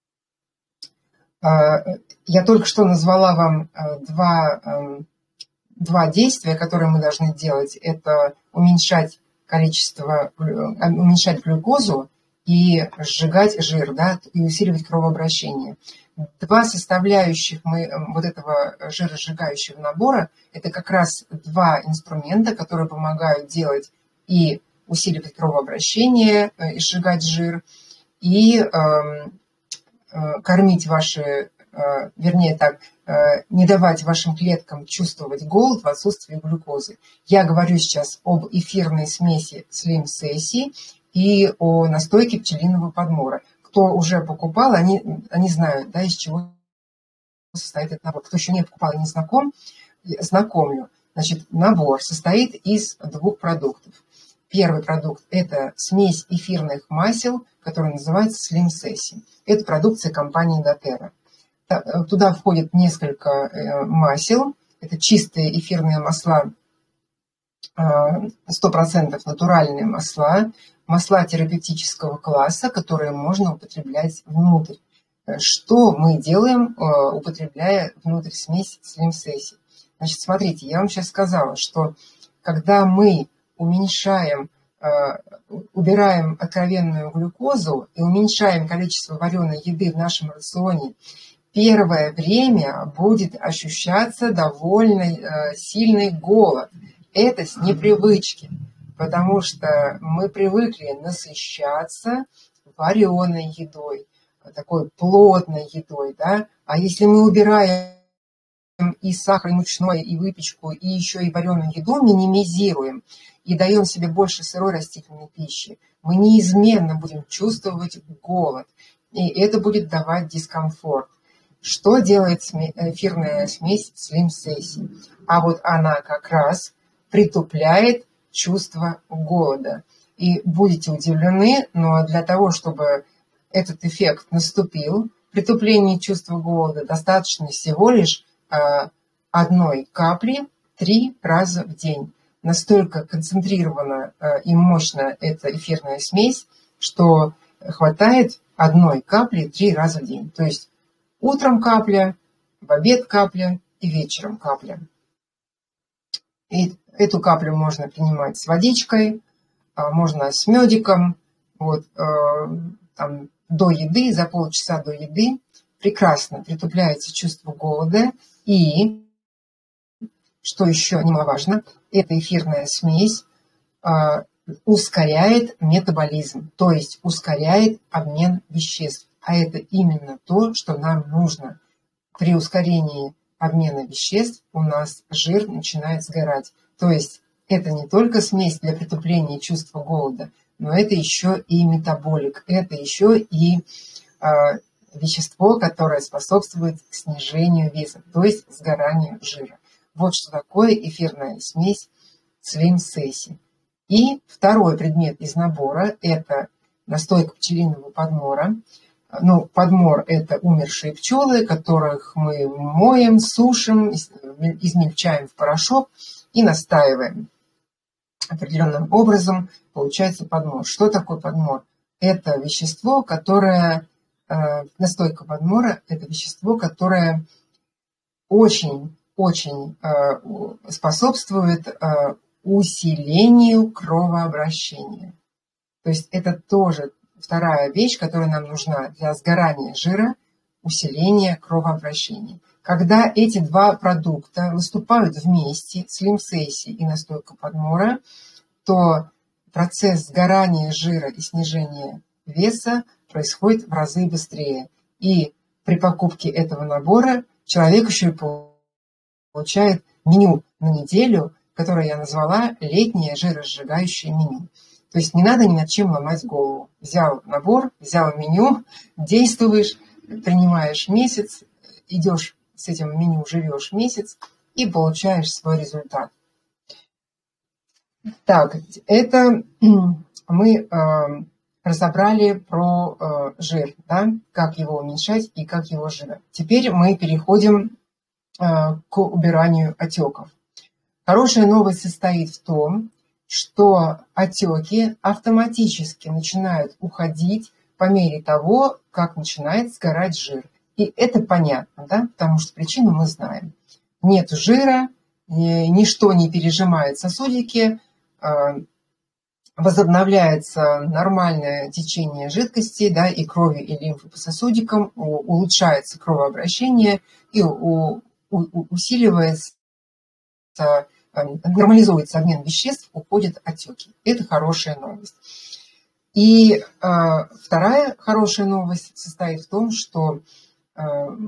Э, я только что назвала вам э, два... Э, Два действия, которые мы должны делать, это уменьшать количество, уменьшать глюкозу и сжигать жир, да, и усиливать кровообращение. Два составляющих мы, вот этого жиросжигающего набора, это как раз два инструмента, которые помогают делать и усиливать кровообращение, и сжигать жир, и э, э, кормить ваши, э, вернее так, не давать вашим клеткам чувствовать голод в отсутствии глюкозы. Я говорю сейчас об эфирной смеси Slim Sassy и о настойке пчелиного подмора. Кто уже покупал, они, они знают, да, из чего состоит этот набор. Кто еще не покупал и не знаком, знакомлю. Значит, набор состоит из двух продуктов. Первый продукт – это смесь эфирных масел, которая называется Slim Sassy. Это продукция компании доTERRA. Туда входит несколько масел. Это чистые эфирные масла, сто процентов натуральные масла, масла терапевтического класса, которые можно употреблять внутрь. Что мы делаем, употребляя внутрь смесь Slim Sassy? Значит, смотрите, я вам сейчас сказала, что когда мы уменьшаем, убираем откровенную глюкозу и уменьшаем количество вареной еды в нашем рационе, первое время будет ощущаться довольно э, сильный голод. Это с непривычки, потому что мы привыкли насыщаться вареной едой, такой плотной едой, да. А если мы убираем и сахар, и мучное, и выпечку, и еще и вареную еду, минимизируем и даем себе больше сырой растительной пищи, мы неизменно будем чувствовать голод, и это будет давать дискомфорт. Что делает эфирная смесь Slim Sassy? А вот она как раз притупляет чувство голода. И будете удивлены, но для того, чтобы этот эффект наступил, притупление чувства голода, достаточно всего лишь одной капли три раза в день. Настолько концентрирована и мощна эта эфирная смесь, что хватает одной капли три раза в день. То есть утром капля, в обед капля и вечером капля. И эту каплю можно принимать с водичкой, можно с медиком, вот, там, до еды, за полчаса до еды. Прекрасно притупляется чувство голода. И, что еще немаловажно, эта эфирная смесь ускоряет метаболизм, то есть ускоряет обмен веществ. А это именно то, что нам нужно. При ускорении обмена веществ у нас жир начинает сгорать. То есть это не только смесь для притупления чувства голода, но это еще и метаболик, это еще и э, вещество, которое способствует снижению веса, то есть сгоранию жира. Вот что такое эфирная смесь Slim Sassy. И второй предмет из набора – это настойка пчелиного подмора. Ну, подмор – это умершие пчелы, которых мы моем, сушим, измельчаем в порошок и настаиваем. Определенным образом получается подмор. Что такое подмор? Это вещество, которое, э, настойка подмора – это вещество, которое очень-очень э, способствует э, усилению кровообращения. То есть это тоже вторая вещь, которая нам нужна для сгорания жира, усиления кровообращения. Когда эти два продукта выступают вместе, Slim Sassy и настойка подмора, то процесс сгорания жира и снижения веса происходит в разы быстрее. И при покупке этого набора человек еще и получает меню на неделю, которое я назвала летнее жиросжигающее меню. То есть не надо ни над чем ломать голову. Взял набор, взял меню, действуешь, принимаешь месяц, идешь с этим меню, живешь месяц и получаешь свой результат. Так, это мы э, разобрали про э, жир, да, как его уменьшать и как его сжигать. Теперь мы переходим э, к убиранию отеков. Хорошая новость состоит в том, что отеки автоматически начинают уходить по мере того, как начинает сгорать жир. И это понятно, да, потому что причину мы знаем. Нет жира, ничто не пережимает сосудики, возобновляется нормальное течение жидкости, да, и крови, и лимфы по сосудикам, улучшается кровообращение и усиливается, нормализуется обмен веществ, уходят отеки. Это хорошая новость. И э, вторая хорошая новость состоит в том, что э,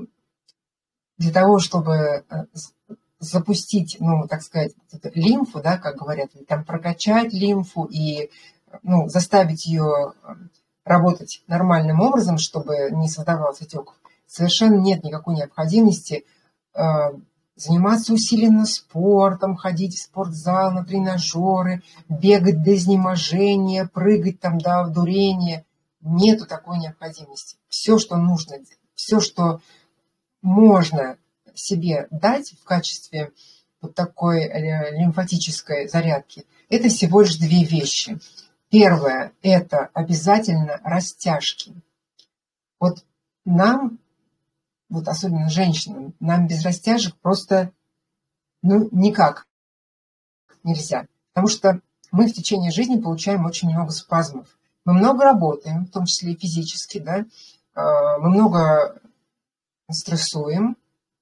для того, чтобы запустить, ну, так сказать, лимфу, да, как говорят, там прокачать лимфу и, ну, заставить ее работать нормальным образом, чтобы не создавалось отеков, совершенно нет никакой необходимости э, заниматься усиленно спортом, ходить в спортзал, на тренажеры, бегать до изнеможения, прыгать там до одурения. Нету такой необходимости. Все, что нужно, все, что можно себе дать в качестве вот такой лимфатической зарядки, это всего лишь две вещи. Первое – это обязательно растяжки. Вот нам, вот особенно женщинам, нам без растяжек просто, ну, никак нельзя. Потому что мы в течение жизни получаем очень много спазмов. Мы много работаем, в том числе и физически, да, мы много стрессуем.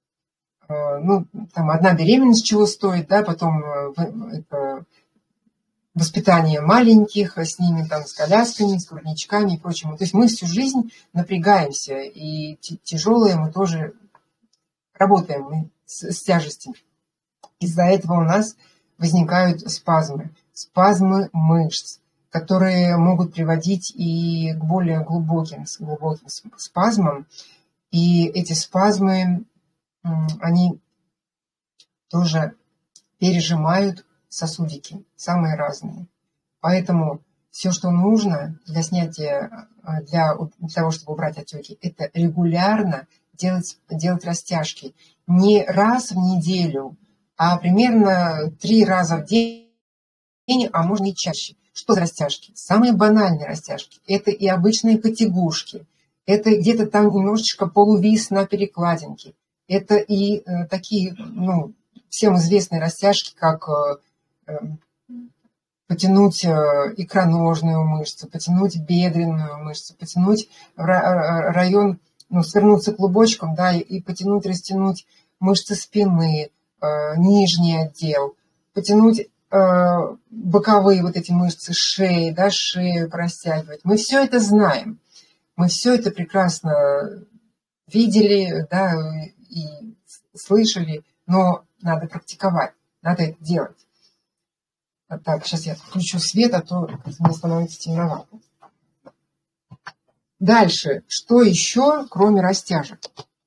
Ну, там одна беременность чего стоит, да, потом это воспитание маленьких, с ними там с колясками, с грудничками и прочим. То есть мы всю жизнь напрягаемся, и тяжелые мы тоже работаем с, с тяжестью. Из-за этого у нас возникают спазмы, спазмы мышц, которые могут приводить и к более глубоким, глубоким спазмам. И эти спазмы, они тоже пережимают сосудики, самые разные. Поэтому все, что нужно для снятия, для, для того, чтобы убрать отеки, это регулярно делать, делать растяжки. Не раз в неделю, а примерно три раза в день, а можно и чаще. Что за растяжки? Самые банальные растяжки. Это и обычные потягушки. Это где-то там немножечко полувис на перекладинке. Это и э, такие, ну, всем известные растяжки, как э, потянуть икроножную мышцу, потянуть бедренную мышцу, потянуть район, ну, свернуться клубочком, да, и потянуть, растянуть мышцы спины, э, нижний отдел, потянуть боковые вот эти мышцы шеи, да, шею растягивать. Мы все это знаем. Мы все это прекрасно видели, да, и слышали, но надо практиковать, надо это делать. Так, сейчас я включу свет, а то мне становится темновато. Дальше, что еще, кроме растяжек?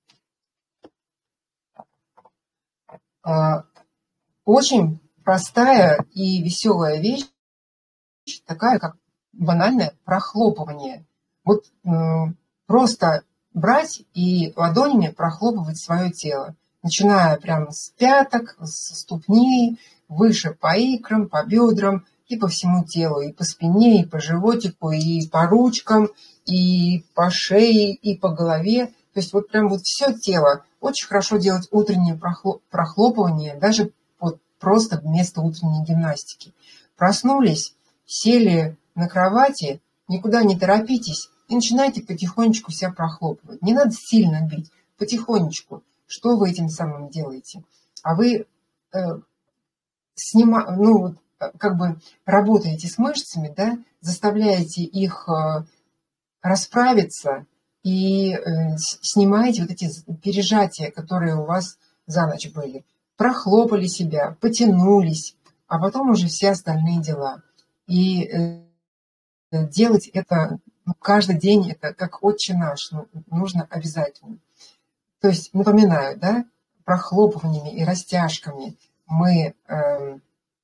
Очень простая и веселая вещь, такая как банальное прохлопывание. Вот э, просто брать и ладонями прохлопывать свое тело, начиная прямо с пяток, со ступней, выше по икрам, по бедрам и по всему телу, и по спине, и по животику, и по ручкам, и по шее, и по голове. То есть вот прям вот все тело. Очень хорошо делать утреннее прохлопывание, даже вот просто вместо утренней гимнастики. Проснулись, сели на кровати, никуда не торопитесь и начинайте потихонечку себя прохлопывать. Не надо сильно бить, потихонечку. Что вы этим самым делаете? А вы э, снима, ну, как бы работаете с мышцами, да, заставляете их э, расправиться и э, снимаете вот эти пережатия, которые у вас за ночь были. Прохлопали себя, потянулись, а потом уже все остальные дела. И э, делать это ну, каждый день, это как отче наш, ну, нужно обязательно. То есть, напоминаю, да, прохлопываниями и растяжками мы э,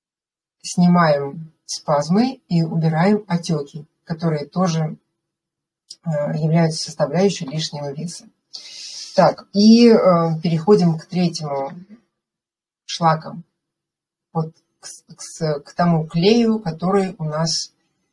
снимаем спазмы и убираем отеки, которые тоже э, являются составляющей лишнего веса. Так, и э, переходим к третьему шлакам. Вот к, к, к тому клею, который у нас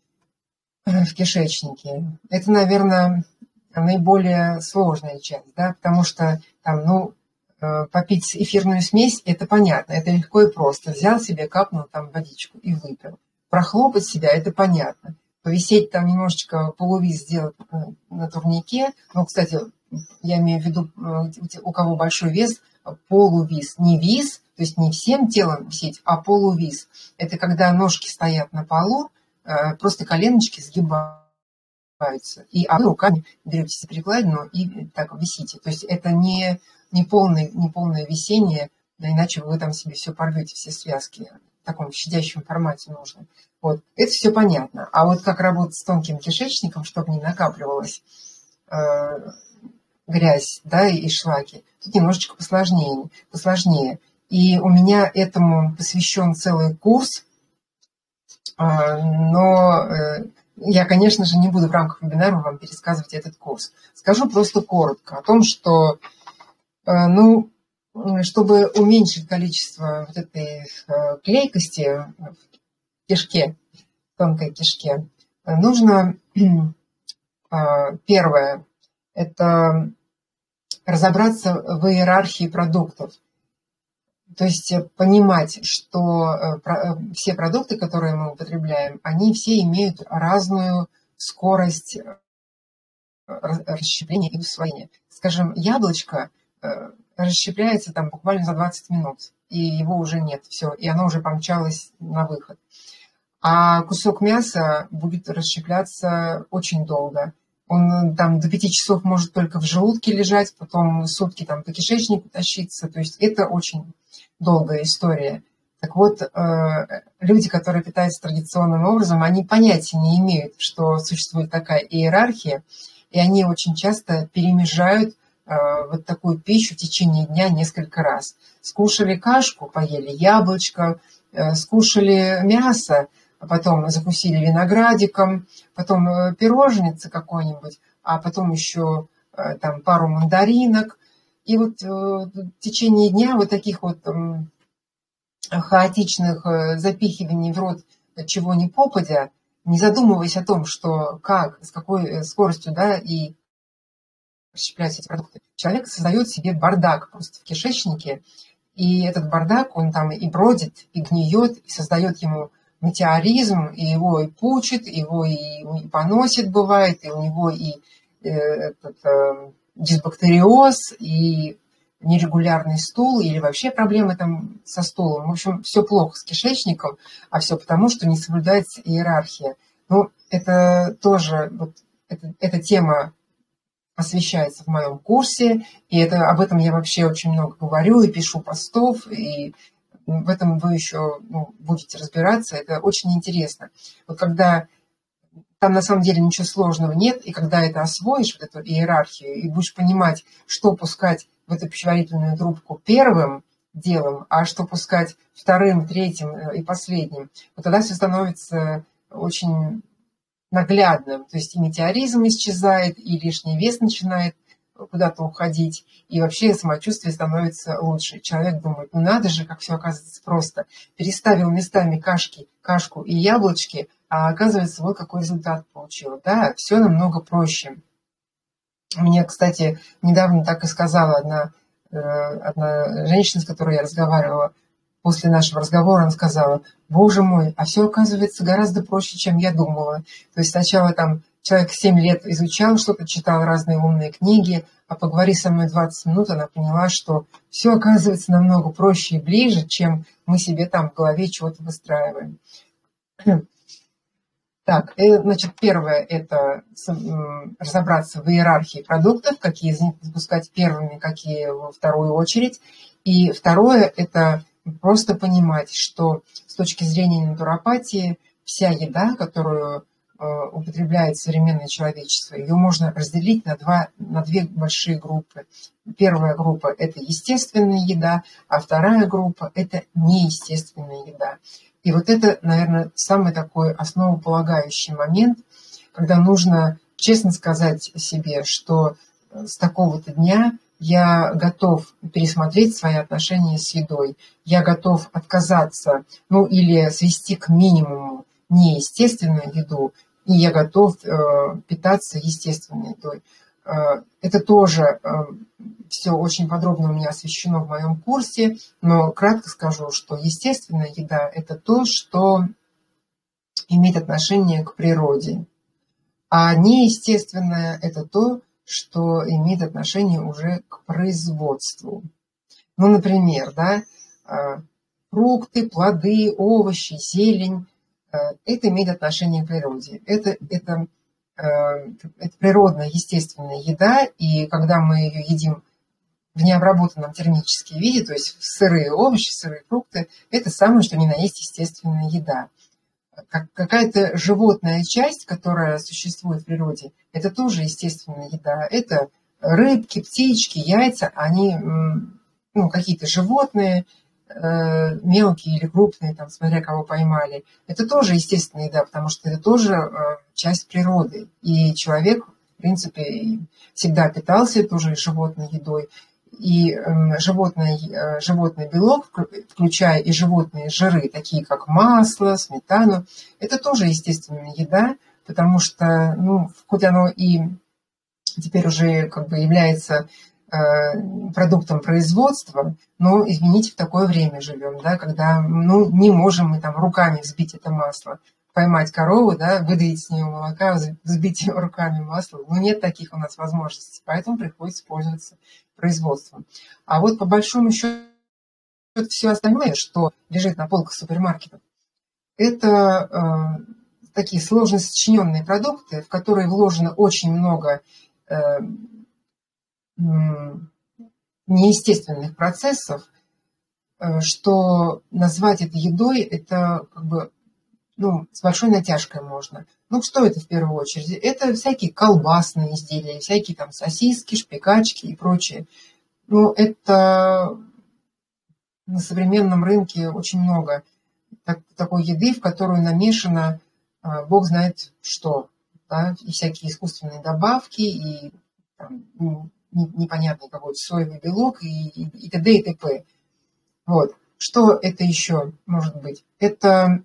в кишечнике. Это, наверное, наиболее сложная часть, да, потому что там, ну, попить эфирную смесь, это понятно, это легко и просто. Взял себе, капнул там водичку и выпил. Прохлопать себя, это понятно. Повисеть там немножечко, полувиз сделать на турнике. Ну, кстати, я имею в виду, у кого большой вес, полувиз. Не виз, то есть не всем телом висеть, а полувиз. Это когда ножки стоят на полу, просто коленочки сгибаются. И а вы руками берете себе перекладину и так висите. То есть это не, не, полное, не полное висение, да, иначе вы там себе все порвете, все связки. В таком щадящем формате нужно. Вот. Это все понятно. А вот как работать с тонким кишечником, чтобы не накапливалась э, грязь, да, и шлаки, тут немножечко посложнее, посложнее. И у меня этому посвящен целый курс. Но я, конечно же, не буду в рамках вебинара вам пересказывать этот курс. Скажу просто коротко о том, что, ну, чтобы уменьшить количество вот этой клейкости в кишке, в тонкой кишке, нужно, первое, это разобраться в иерархии продуктов. То есть понимать, что все продукты, которые мы употребляем, они все имеют разную скорость расщепления и усвоения. Скажем, яблочко расщепляется там буквально за двадцать минут, и его уже нет, все, и оно уже помчалось на выход. А кусок мяса будет расщепляться очень долго. Он там до пяти часов может только в желудке лежать, потом сутки там по кишечнику тащиться. То есть это очень долгая история. Так вот, люди, которые питаются традиционным образом, они понятия не имеют, что существует такая иерархия, и они очень часто перемежают вот такую пищу в течение дня несколько раз. Скушали кашку, поели яблочко, скушали мясо, а потом закусили виноградиком, потом пирожница какой-нибудь, а потом еще там пару мандаринок. И вот в течение дня вот таких вот хаотичных запихиваний в рот чего ни попадя, не задумываясь о том, что как, с какой скоростью, да, и расщепляются эти продукты, человек создает себе бардак просто в кишечнике, и этот бардак, он там и бродит, и гниет, и создает ему метеоризм, и его и пучит, его и, и поносит бывает, и у него и э, этот, э, дисбактериоз, и нерегулярный стул или вообще проблемы там со стулом. В общем, все плохо с кишечником, а все потому, что не соблюдается иерархия. Ну, это тоже, вот, это, эта тема освещается в моем курсе, и это, об этом я вообще очень много говорю и пишу постов, и в этом вы еще ну, будете разбираться. Это очень интересно. Вот когда там на самом деле ничего сложного нет, и когда это освоишь, вот эту иерархию, и будешь понимать, что пускать в эту пищеварительную трубку первым делом, а что пускать вторым, третьим и последним, вот тогда все становится очень наглядным. То есть и метеоризм исчезает, и лишний вес начинает куда-то уходить, и вообще самочувствие становится лучше. Человек думает, ну надо же, как все оказывается просто. Переставил местами кашки, кашку и яблочки, а оказывается, вот какой результат получил. Да, все намного проще. Мне, кстати, недавно так и сказала одна, одна женщина, с которой я разговаривала. После нашего разговора она сказала, боже мой, а все оказывается гораздо проще, чем я думала. То есть сначала там человек семь лет изучал что-то, читал разные умные книги, а поговори со мной двадцать минут, она поняла, что все оказывается намного проще и ближе, чем мы себе там в голове чего-то выстраиваем. Так, значит, первое – это разобраться в иерархии продуктов, какие из них запускать первыми, какие во вторую очередь. И второе – это просто понимать, что с точки зрения натуропатии вся еда, которую употребляет современное человечество, ее можно разделить на, два, на две большие группы. Первая группа – это естественная еда, а вторая группа – это неестественная еда. И вот это, наверное, самый такой основополагающий момент, когда нужно честно сказать себе, что с такого-то дня я готов пересмотреть свои отношения с едой, я готов отказаться, ну или свести к минимуму неестественную еду, и я готов э, питаться естественной едой. Э, это тоже э, все очень подробно у меня освещено в моем курсе, но кратко скажу, что естественная еда – это то, что имеет отношение к природе, а неестественная – это то, что имеет отношение уже к производству. Ну, например, да, э, фрукты, плоды, овощи, зелень – это имеет отношение к природе. Это, это, это природная, естественная еда, и когда мы ее едим в необработанном термически виде, то есть сырые овощи, сырые фрукты, это самое, что ни на есть естественная еда. Как, какая-то животная часть, которая существует в природе, это тоже естественная еда. Это рыбки, птички, яйца, они ну, какие-то животные, мелкие или крупные, там, смотря кого поймали, это тоже естественная еда, потому что это тоже часть природы. И человек, в принципе, всегда питался тоже животной едой. И животный, животный белок, включая и животные жиры, такие как масло, сметану, это тоже естественная еда, потому что, ну, хоть оно и теперь уже как бы является продуктом производства, но, извините, в такое время живем, да, когда ну, не можем мы там руками взбить это масло, поймать корову, да, выдавить с нее молока, взбить руками масло. Ну, нет таких у нас возможностей, поэтому приходится пользоваться производством. А вот по большому счету все остальное, что лежит на полках супермаркетов, это э, такие сложно сочиненные продукты, в которые вложено очень много э, неестественных процессов, что назвать это едой, это как бы, ну, с большой натяжкой можно. Ну, что это в первую очередь? Это всякие колбасные изделия, всякие там сосиски, шпикачки и прочее. Ну, это на современном рынке очень много так, такой еды, в которую намешано бог знает что, да, и всякие искусственные добавки, и там, непонятный какой-то соевый белок и, и, и т.д. и т.п. Вот. Что это еще может быть? Это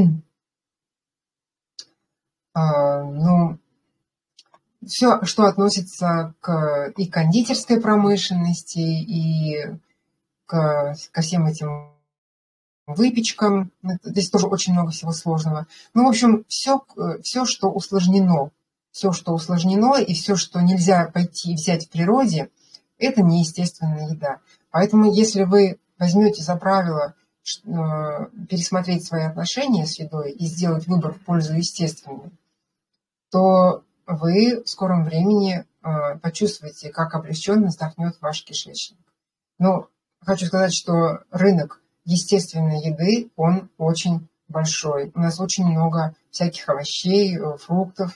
а, ну, все, что относится к и кондитерской промышленности, и к, ко всем этим выпечкам. Здесь тоже очень много всего сложного. Ну, в общем, все, все что усложнено, все, что усложнено, и все, что нельзя пойти и взять в природе, это неестественная еда. Поэтому если вы возьмете за правило пересмотреть свои отношения с едой и сделать выбор в пользу естественной, то вы в скором времени почувствуете, как облегченно вздохнет ваш кишечник. Но хочу сказать, что рынок естественной еды, он очень большой. У нас очень много всяких овощей, фруктов,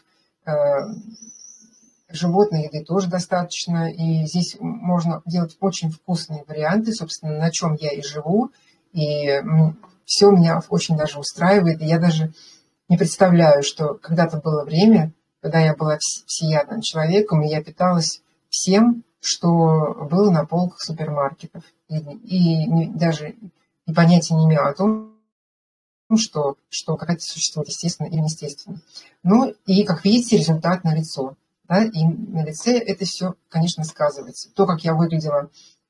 животной еды тоже достаточно. И здесь можно делать очень вкусные варианты, собственно, на чем я и живу. И все меня очень даже устраивает. И я даже не представляю, что когда-то было время, когда я была всеядным человеком, и я питалась всем, что было на полках супермаркетов. И, и даже и понятия не имела о том, что, что какая-то существует естественно или неестественно. Ну и, как видите, результат налицо. Да? И на лице это все, конечно, сказывается. То, как я выглядела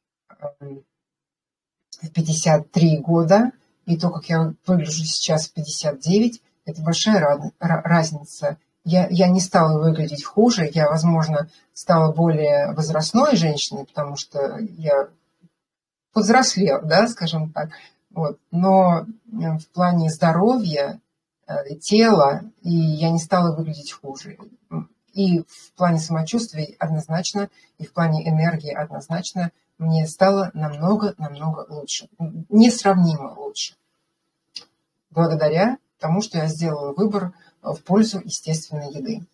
в пятьдесят три года, и то, как я выгляжу сейчас в пятьдесят девять, это большая разница. Я, я не стала выглядеть хуже, я, возможно, стала более возрастной женщиной, потому что я повзрослела, да, скажем так. Вот. Но в плане здоровья, тела, и я не стала выглядеть хуже. И в плане самочувствия однозначно, и в плане энергии однозначно мне стало намного-намного лучше. Несравнимо лучше. Благодаря тому, что я сделала выбор в пользу естественной еды.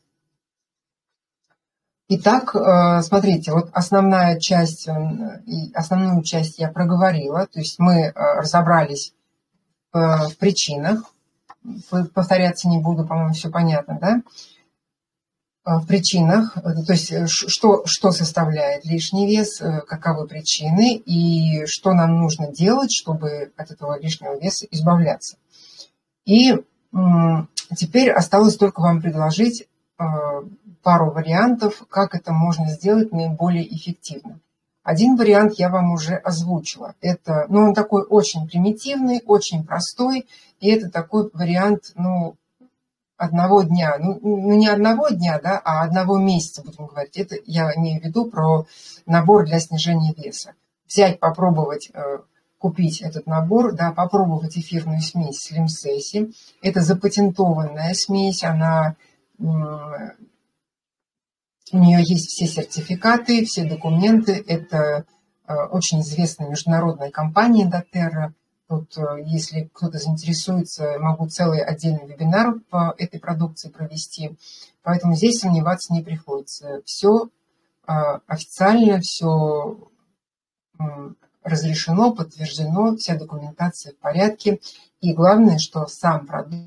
Итак, смотрите, вот основная часть, основную часть я проговорила, то есть мы разобрались в причинах, повторяться не буду, по-моему, все понятно, да? В причинах, то есть что, что составляет лишний вес, каковы причины и что нам нужно делать, чтобы от этого лишнего веса избавляться. И теперь осталось только вам предложить пару вариантов, как это можно сделать наиболее эффективно. Один вариант я вам уже озвучила. Это, ну, он такой очень примитивный, очень простой, и это такой вариант, ну, одного дня. Ну, ну, не одного дня, да, а одного месяца, будем говорить. Это я имею в виду про набор для снижения веса. Взять, попробовать купить этот набор, да, попробовать эфирную смесь Slim Sassy. Это запатентованная смесь, она, у нее есть все сертификаты, все документы. Это очень известная международная компания доTERRA. Тут, если кто-то заинтересуется, могу целый отдельный вебинар по этой продукции провести. Поэтому здесь сомневаться не приходится. Все официально, все разрешено, подтверждено, вся документация в порядке. И главное, что сам продукт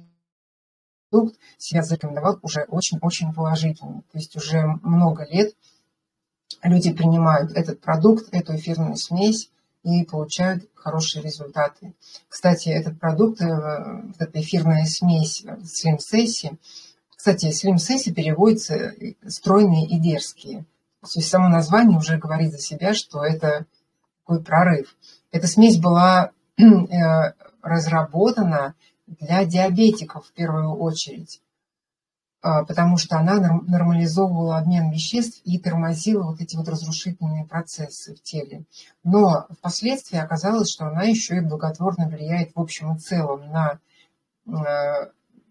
себя зарекомендовал уже очень-очень положительно. То есть уже много лет люди принимают этот продукт, эту эфирную смесь и получают хорошие результаты. Кстати, этот продукт, эта эфирная смесь Slim Sassy, кстати, Slim Sassy переводится стройные и дерзкие. То есть само название уже говорит за себя, что это такой прорыв. Эта смесь была разработана для диабетиков в первую очередь, потому что она нормализовывала обмен веществ и тормозила вот эти вот разрушительные процессы в теле. Но впоследствии оказалось, что она еще и благотворно влияет в общем и целом на, на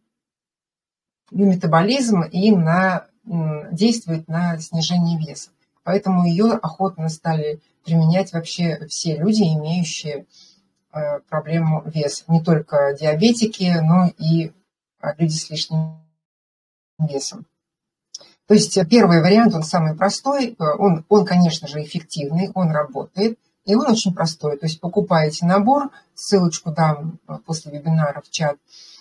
метаболизм и на, действует на снижение веса. Поэтому ее охотно стали применять вообще все люди, имеющие проблему веса. Не только диабетики, но и люди с лишним весом. То есть первый вариант, он самый простой, он, он, конечно же, эффективный, он работает, и он очень простой. То есть покупаете набор, ссылочку дам после вебинара в чат,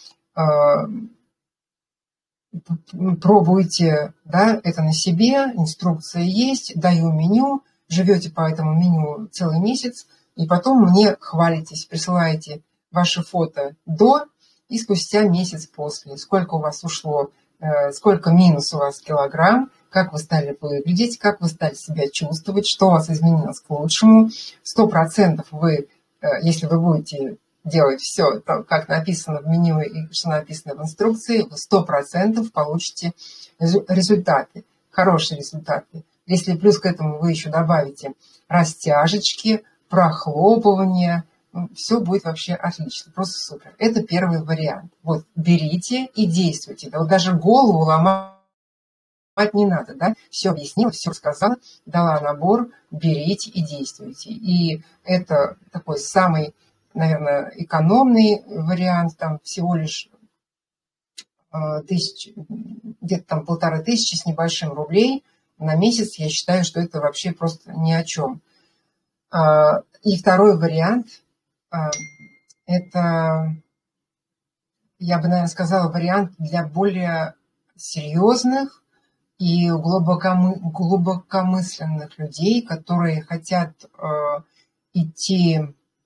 пробуйте, да, это на себе, инструкция есть, даю меню, живете по этому меню целый месяц, и потом мне хвалитесь, присылаете ваши фото до и спустя месяц после. Сколько у вас ушло, сколько минус у вас килограмм, как вы стали выглядеть, как вы стали себя чувствовать, что у вас изменилось к лучшему. Сто процентов вы, если вы будете делать все, как написано в меню и что написано в инструкции, вы сто процентов получите результаты, хорошие результаты. Если плюс к этому вы еще добавите растяжечки, прохлопывание, все будет вообще отлично, просто супер. Это первый вариант. Вот берите и действуйте. Да вот даже голову ломать не надо, да? Все объяснила, все сказала, дала набор, берите и действуйте. И это такой самый, наверное, экономный вариант, там всего лишь тысяч, где-то там полторы тысячи с небольшим рублей на месяц. Я считаю, что это вообще просто ни о чем. И второй вариант – это, я бы, наверное, сказала, вариант для более серьезных и глубокомы, глубокомысленных людей, которые хотят э, идти,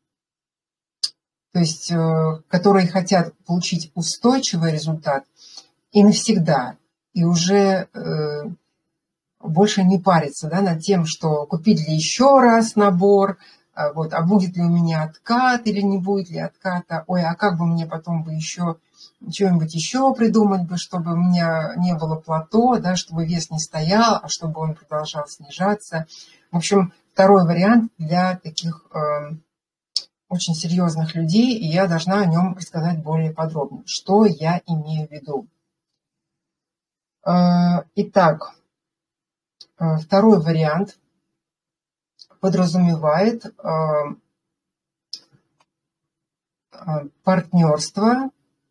то есть, э, которые хотят получить устойчивый результат и навсегда, и уже э, больше не париться, да, над тем, что купить ли еще раз набор, а, вот, а будет ли у меня откат или не будет ли отката, ой, а как бы мне потом бы еще что-нибудь еще придумать бы, чтобы у меня не было плато, да, чтобы вес не стоял, а чтобы он продолжал снижаться. В общем, второй вариант для таких э, очень серьезных людей, и я должна о нем рассказать более подробно. Что я имею в виду? Э, итак, э, второй вариант подразумевает э, э, партнерство,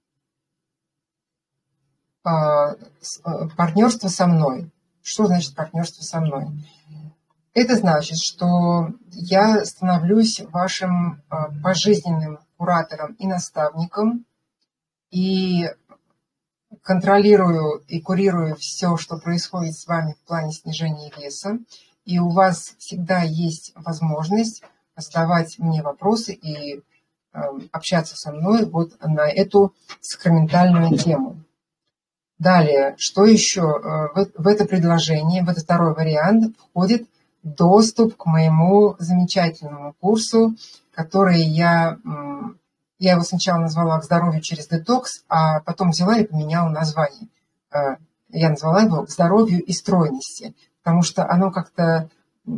партнерство со мной. Что значит партнерство со мной? Это значит, что я становлюсь вашим пожизненным куратором и наставником, и контролирую и курирую все, что происходит с вами в плане снижения веса. И у вас всегда есть возможность задавать мне вопросы и общаться со мной вот на эту сакраментальную тему. Далее, что еще? В это предложение, в этот второй вариант входит доступ к моему замечательному курсу, который я, я его сначала назвала «К здоровью через детокс», а потом взяла и поменяла название. Я назвала его «К здоровью и стройности», потому что оно как-то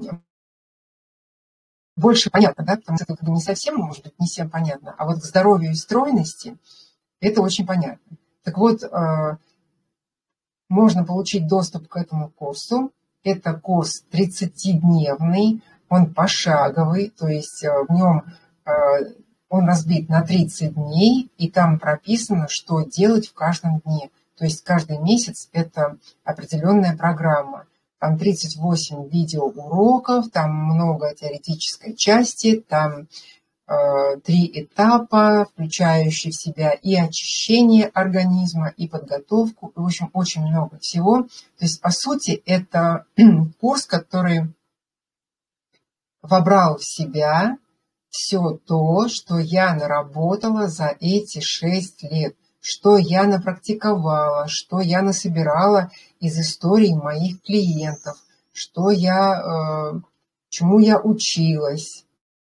больше понятно, да, потому что это не совсем, может быть, не всем понятно, а вот «К здоровью и стройности» это очень понятно. Так вот, можно получить доступ к этому курсу. Это курс тридцатидневный, он пошаговый, то есть в нем он разбит на тридцать дней, и там прописано, что делать в каждом дне. То есть каждый месяц это определенная программа. Там тридцать восемь видеоуроков, там много теоретической части, там три этапа, включающие в себя и очищение организма, и подготовку, в общем, очень много всего. То есть, по сути, это курс, который вобрал в себя все то, что я наработала за эти шесть лет, что я напрактиковала, что я насобирала из историй моих клиентов, что я, чему я училась,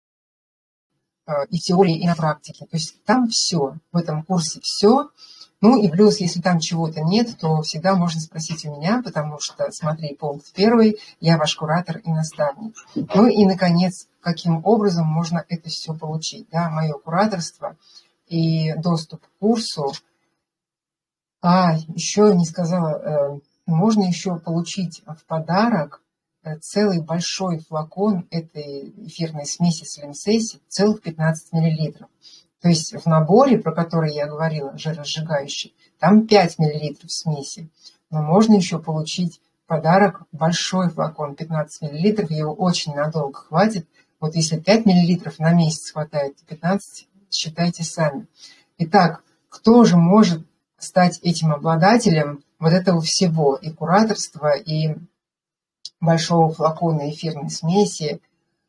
и в теории, и на практике. То есть там все, в этом курсе все. Ну и плюс, если там чего-то нет, то всегда можно спросить у меня, потому что, смотри, пункт первый, я ваш куратор и наставник. Ну и, наконец, каким образом можно это все получить, да, мое кураторство и доступ к курсу. А, еще не сказала, можно еще получить в подарок целый большой флакон этой эфирной смеси Slim Sessi, целых пятнадцать миллилитров. То есть в наборе, про который я говорила, жиросжигающий, там пять миллилитров смеси. Но можно еще получить в подарок большой флакон, пятнадцать миллилитров, его очень надолго хватит. Вот если пять миллилитров на месяц хватает, то пятнадцать считайте сами. Итак, кто же может стать этим обладателем вот этого всего, и кураторства, и большого флакона эфирной смеси,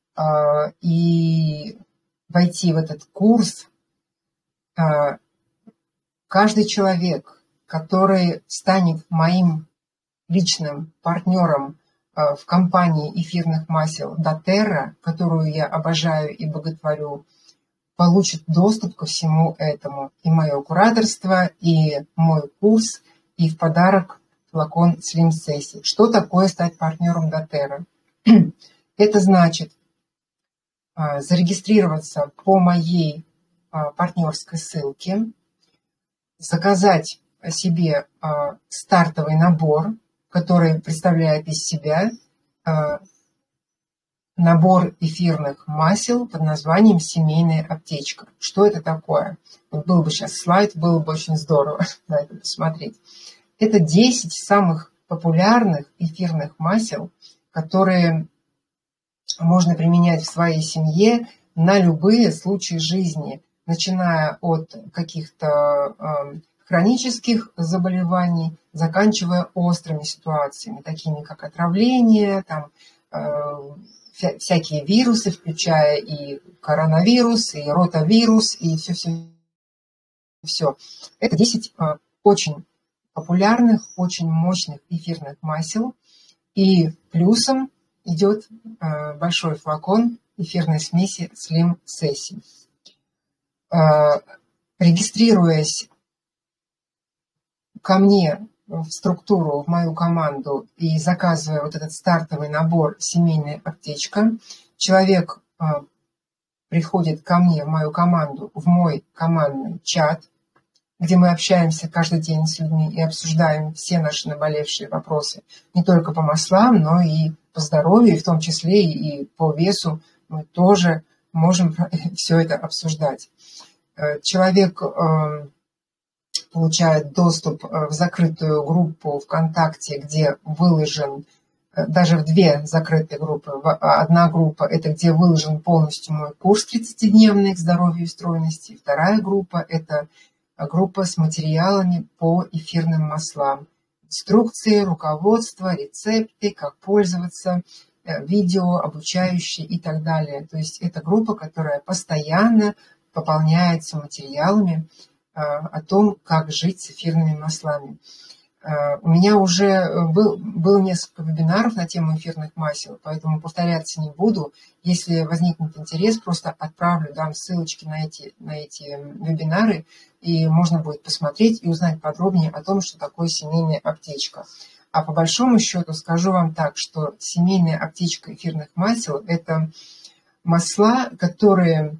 и войти в этот курс? Каждый человек, который станет моим личным партнером в компании эфирных масел доTERRA, которую я обожаю и боготворю, получит доступ ко всему этому. И мое кураторство, и мой курс, и в подарок флакон Slim Sassy. Что такое стать партнером доTERRA? Это значит зарегистрироваться по моей партнерской ссылке, заказать себе стартовый набор, который представляет из себя набор эфирных масел под названием «Семейная аптечка». Что это такое? Вот был бы сейчас слайд, было бы очень здорово на это посмотреть. Это десять самых популярных эфирных масел, которые можно применять в своей семье на любые случаи жизни, начиная от каких-то э, хронических заболеваний, заканчивая острыми ситуациями, такими как отравление, там, э, вся, всякие вирусы, включая и коронавирус, и ротавирус, и все-все. Все. Это десять э, очень популярных, очень мощных эфирных масел, и плюсом идет э, большой флакон эфирной смеси Slim Sassy. Э, регистрируясь ко мне в структуру, в мою команду и заказывая вот этот стартовый набор «Семейная аптечка», человек э, приходит ко мне в мою команду, в мой командный чат, где мы общаемся каждый день с людьми и обсуждаем все наши наболевшие вопросы, не только по маслам, но и по здоровью, и в том числе и по весу мы тоже можем все это обсуждать. Человек получает доступ в закрытую группу ВКонтакте, где выложен, даже в две закрытые группы. Одна группа – это где выложен полностью мой курс тридцатидневный к здоровью и стройности. Вторая группа – это группа с материалами по эфирным маслам. Инструкции, руководство, рецепты, как пользоваться, видео, обучающие и так далее. То есть это группа, которая постоянно пополняется материалами о том, как жить с эфирными маслами. У меня уже был, был несколько вебинаров на тему эфирных масел, поэтому повторяться не буду. Если возникнет интерес, просто отправлю, дам ссылочки на эти, на эти вебинары, и можно будет посмотреть и узнать подробнее о том, что такое семейная аптечка. А по большому счету скажу вам так, что семейная аптечка эфирных масел – это масла, которые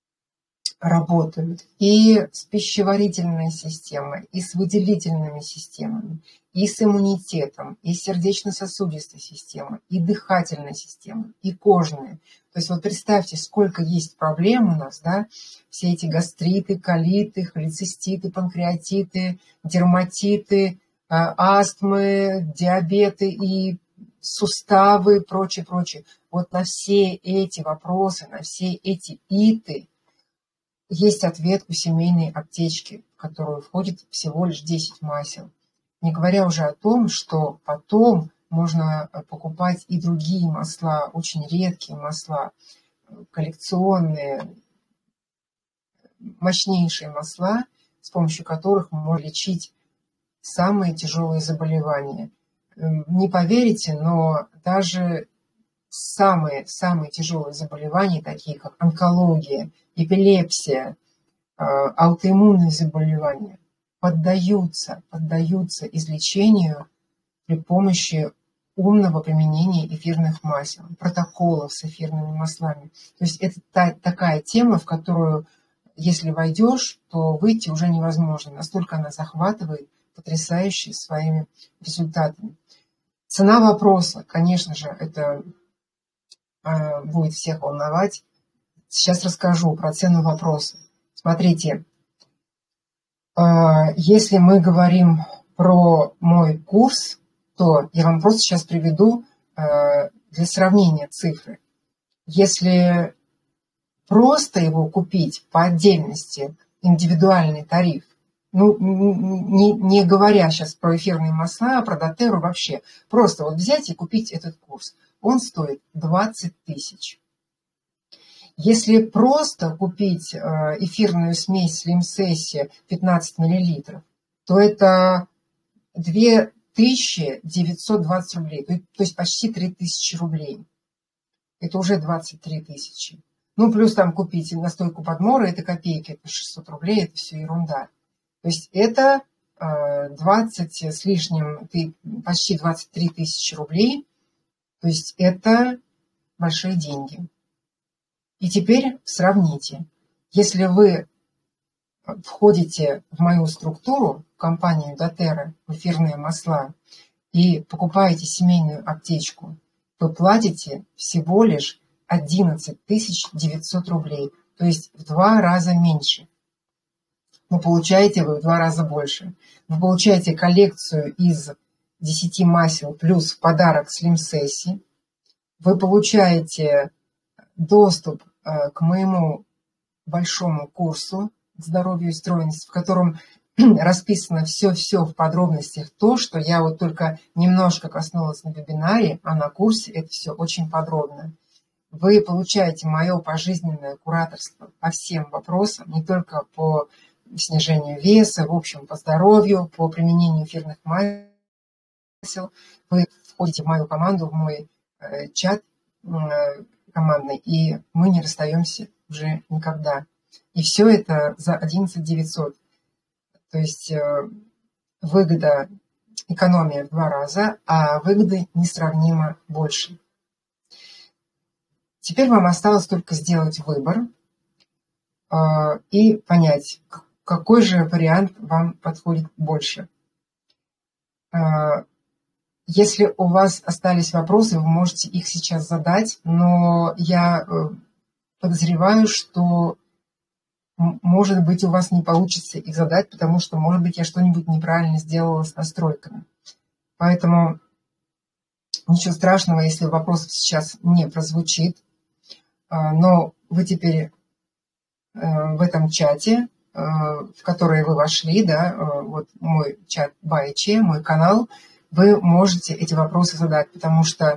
работают и с пищеварительной системой, и с выделительными системами, и с иммунитетом, и с сердечно-сосудистой системой, и дыхательной системой, и кожной. То есть вот представьте, сколько есть проблем у нас, да, все эти гастриты, колиты, холециститы, панкреатиты, дерматиты, астмы, диабеты и суставы, прочее, прочее. Вот на все эти вопросы, на все эти иты есть ответ у семейной аптечки, в которую входит всего лишь десять масел. Не говоря уже о том, что потом можно покупать и другие масла, очень редкие масла, коллекционные, мощнейшие масла, с помощью которых мы можем лечить самые тяжелые заболевания. Не поверите, но даже самые, самые тяжелые заболевания, такие как онкология, эпилепсия, аутоиммунные заболевания, поддаются, поддаются излечению при помощи умного применения эфирных масел, протоколов с эфирными маслами. То есть это та, такая тема, в которую, если войдешь, то выйти уже невозможно. Настолько она захватывает, потрясающая своими результатами. Цена вопроса, конечно же, это будет всех волновать. Сейчас расскажу про цену вопроса. Смотрите, если мы говорим про мой курс, то я вам просто сейчас приведу для сравнения цифры. Если просто его купить по отдельности, индивидуальный тариф, ну, не, не говоря сейчас про эфирные масла, про доTERRA вообще, просто вот взять и купить этот курс, он стоит двадцать тысяч. Если просто купить эфирную смесь Slim Sassy пятнадцать миллилитров, то это две тысячи девятьсот двадцать рублей, то есть почти три тысячи рублей. Это уже двадцать три тысячи. Ну, плюс там купить настойку Подмора, это копейки, это шестьсот рублей, это все ерунда. То есть это двадцать с лишним, почти двадцать три тысячи рублей. То есть это большие деньги. И теперь сравните. Если вы входите в мою структуру, в компанию доTERRA, в эфирные масла, и покупаете семейную аптечку, вы платите всего лишь одиннадцать тысяч девятьсот рублей, то есть в два раза меньше. Но получаете вы в два раза больше. Вы получаете коллекцию из десяти масел плюс в подарок Slim Sassy. Вы получаете доступ к моему большому курсу «Здоровье и стройность», в котором расписано все-все в подробностях, то, что я вот только немножко коснулась на вебинаре, а на курсе это все очень подробно. Вы получаете мое пожизненное кураторство по всем вопросам, не только по снижению веса, в общем, по здоровью, по применению эфирных масел. Вы входите в мою команду, в мой э, чат э, командный, и мы не расстаемся уже никогда. И все это за одиннадцать тысяч девятьсот. То есть э, выгода, экономия в два раза, а выгоды несравнимо больше. Теперь вам осталось только сделать выбор э, и понять, какой же вариант вам подходит больше. Э, если у вас остались вопросы, вы можете их сейчас задать, но я э, подозреваю, что может быть, у вас не получится их задать, потому что, может быть, я что-нибудь неправильно сделала с настройками. Поэтому ничего страшного, если вопрос сейчас не прозвучит. Но вы теперь в этом чате, в который вы вошли, да, вот мой чат Байче, мой канал, вы можете эти вопросы задать, потому что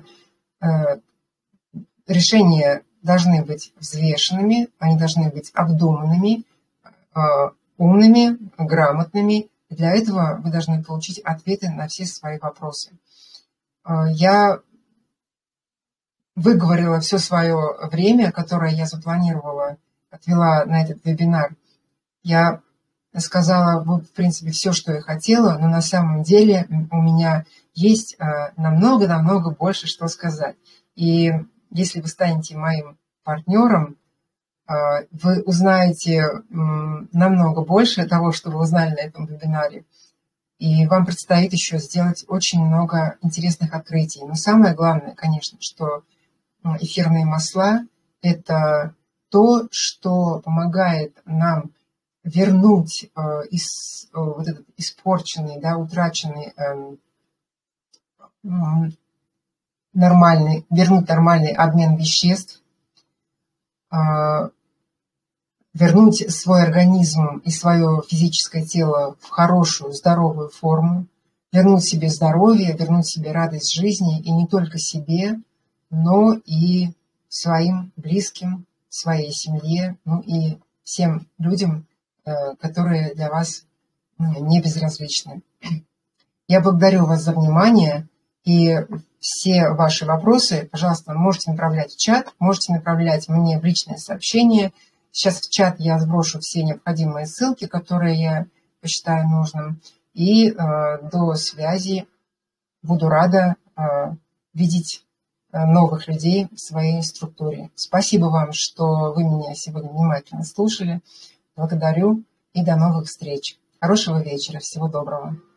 решения должны быть взвешенными, они должны быть обдуманными, умными, грамотными. И для этого вы должны получить ответы на все свои вопросы. Я выговорила все свое время, которое я запланировала, отвела на этот вебинар. Я сказала, в принципе, все, что я хотела, но на самом деле у меня есть намного-намного больше, что сказать. И если вы станете моим партнером, вы узнаете намного больше того, что вы узнали на этом вебинаре. И вам предстоит еще сделать очень много интересных открытий. Но самое главное, конечно, что эфирные масла – это то, что помогает нам вернуть из, вот этот испорченный, да, утраченный нормальный, вернуть нормальный обмен веществ, вернуть свой организм и свое физическое тело в хорошую, здоровую форму, вернуть себе здоровье, вернуть себе радость жизни, и не только себе, но и своим близким, своей семье, ну и всем людям, которые для вас не безразличны. Я благодарю вас за внимание, и все ваши вопросы, пожалуйста, можете направлять в чат, можете направлять мне в личные сообщения. Сейчас в чат я сброшу все необходимые ссылки, которые я посчитаю нужным. И э, до связи. Буду рада э, видеть новых людей в своей структуре. Спасибо вам, что вы меня сегодня внимательно слушали. Благодарю и до новых встреч. Хорошего вечера. Всего доброго.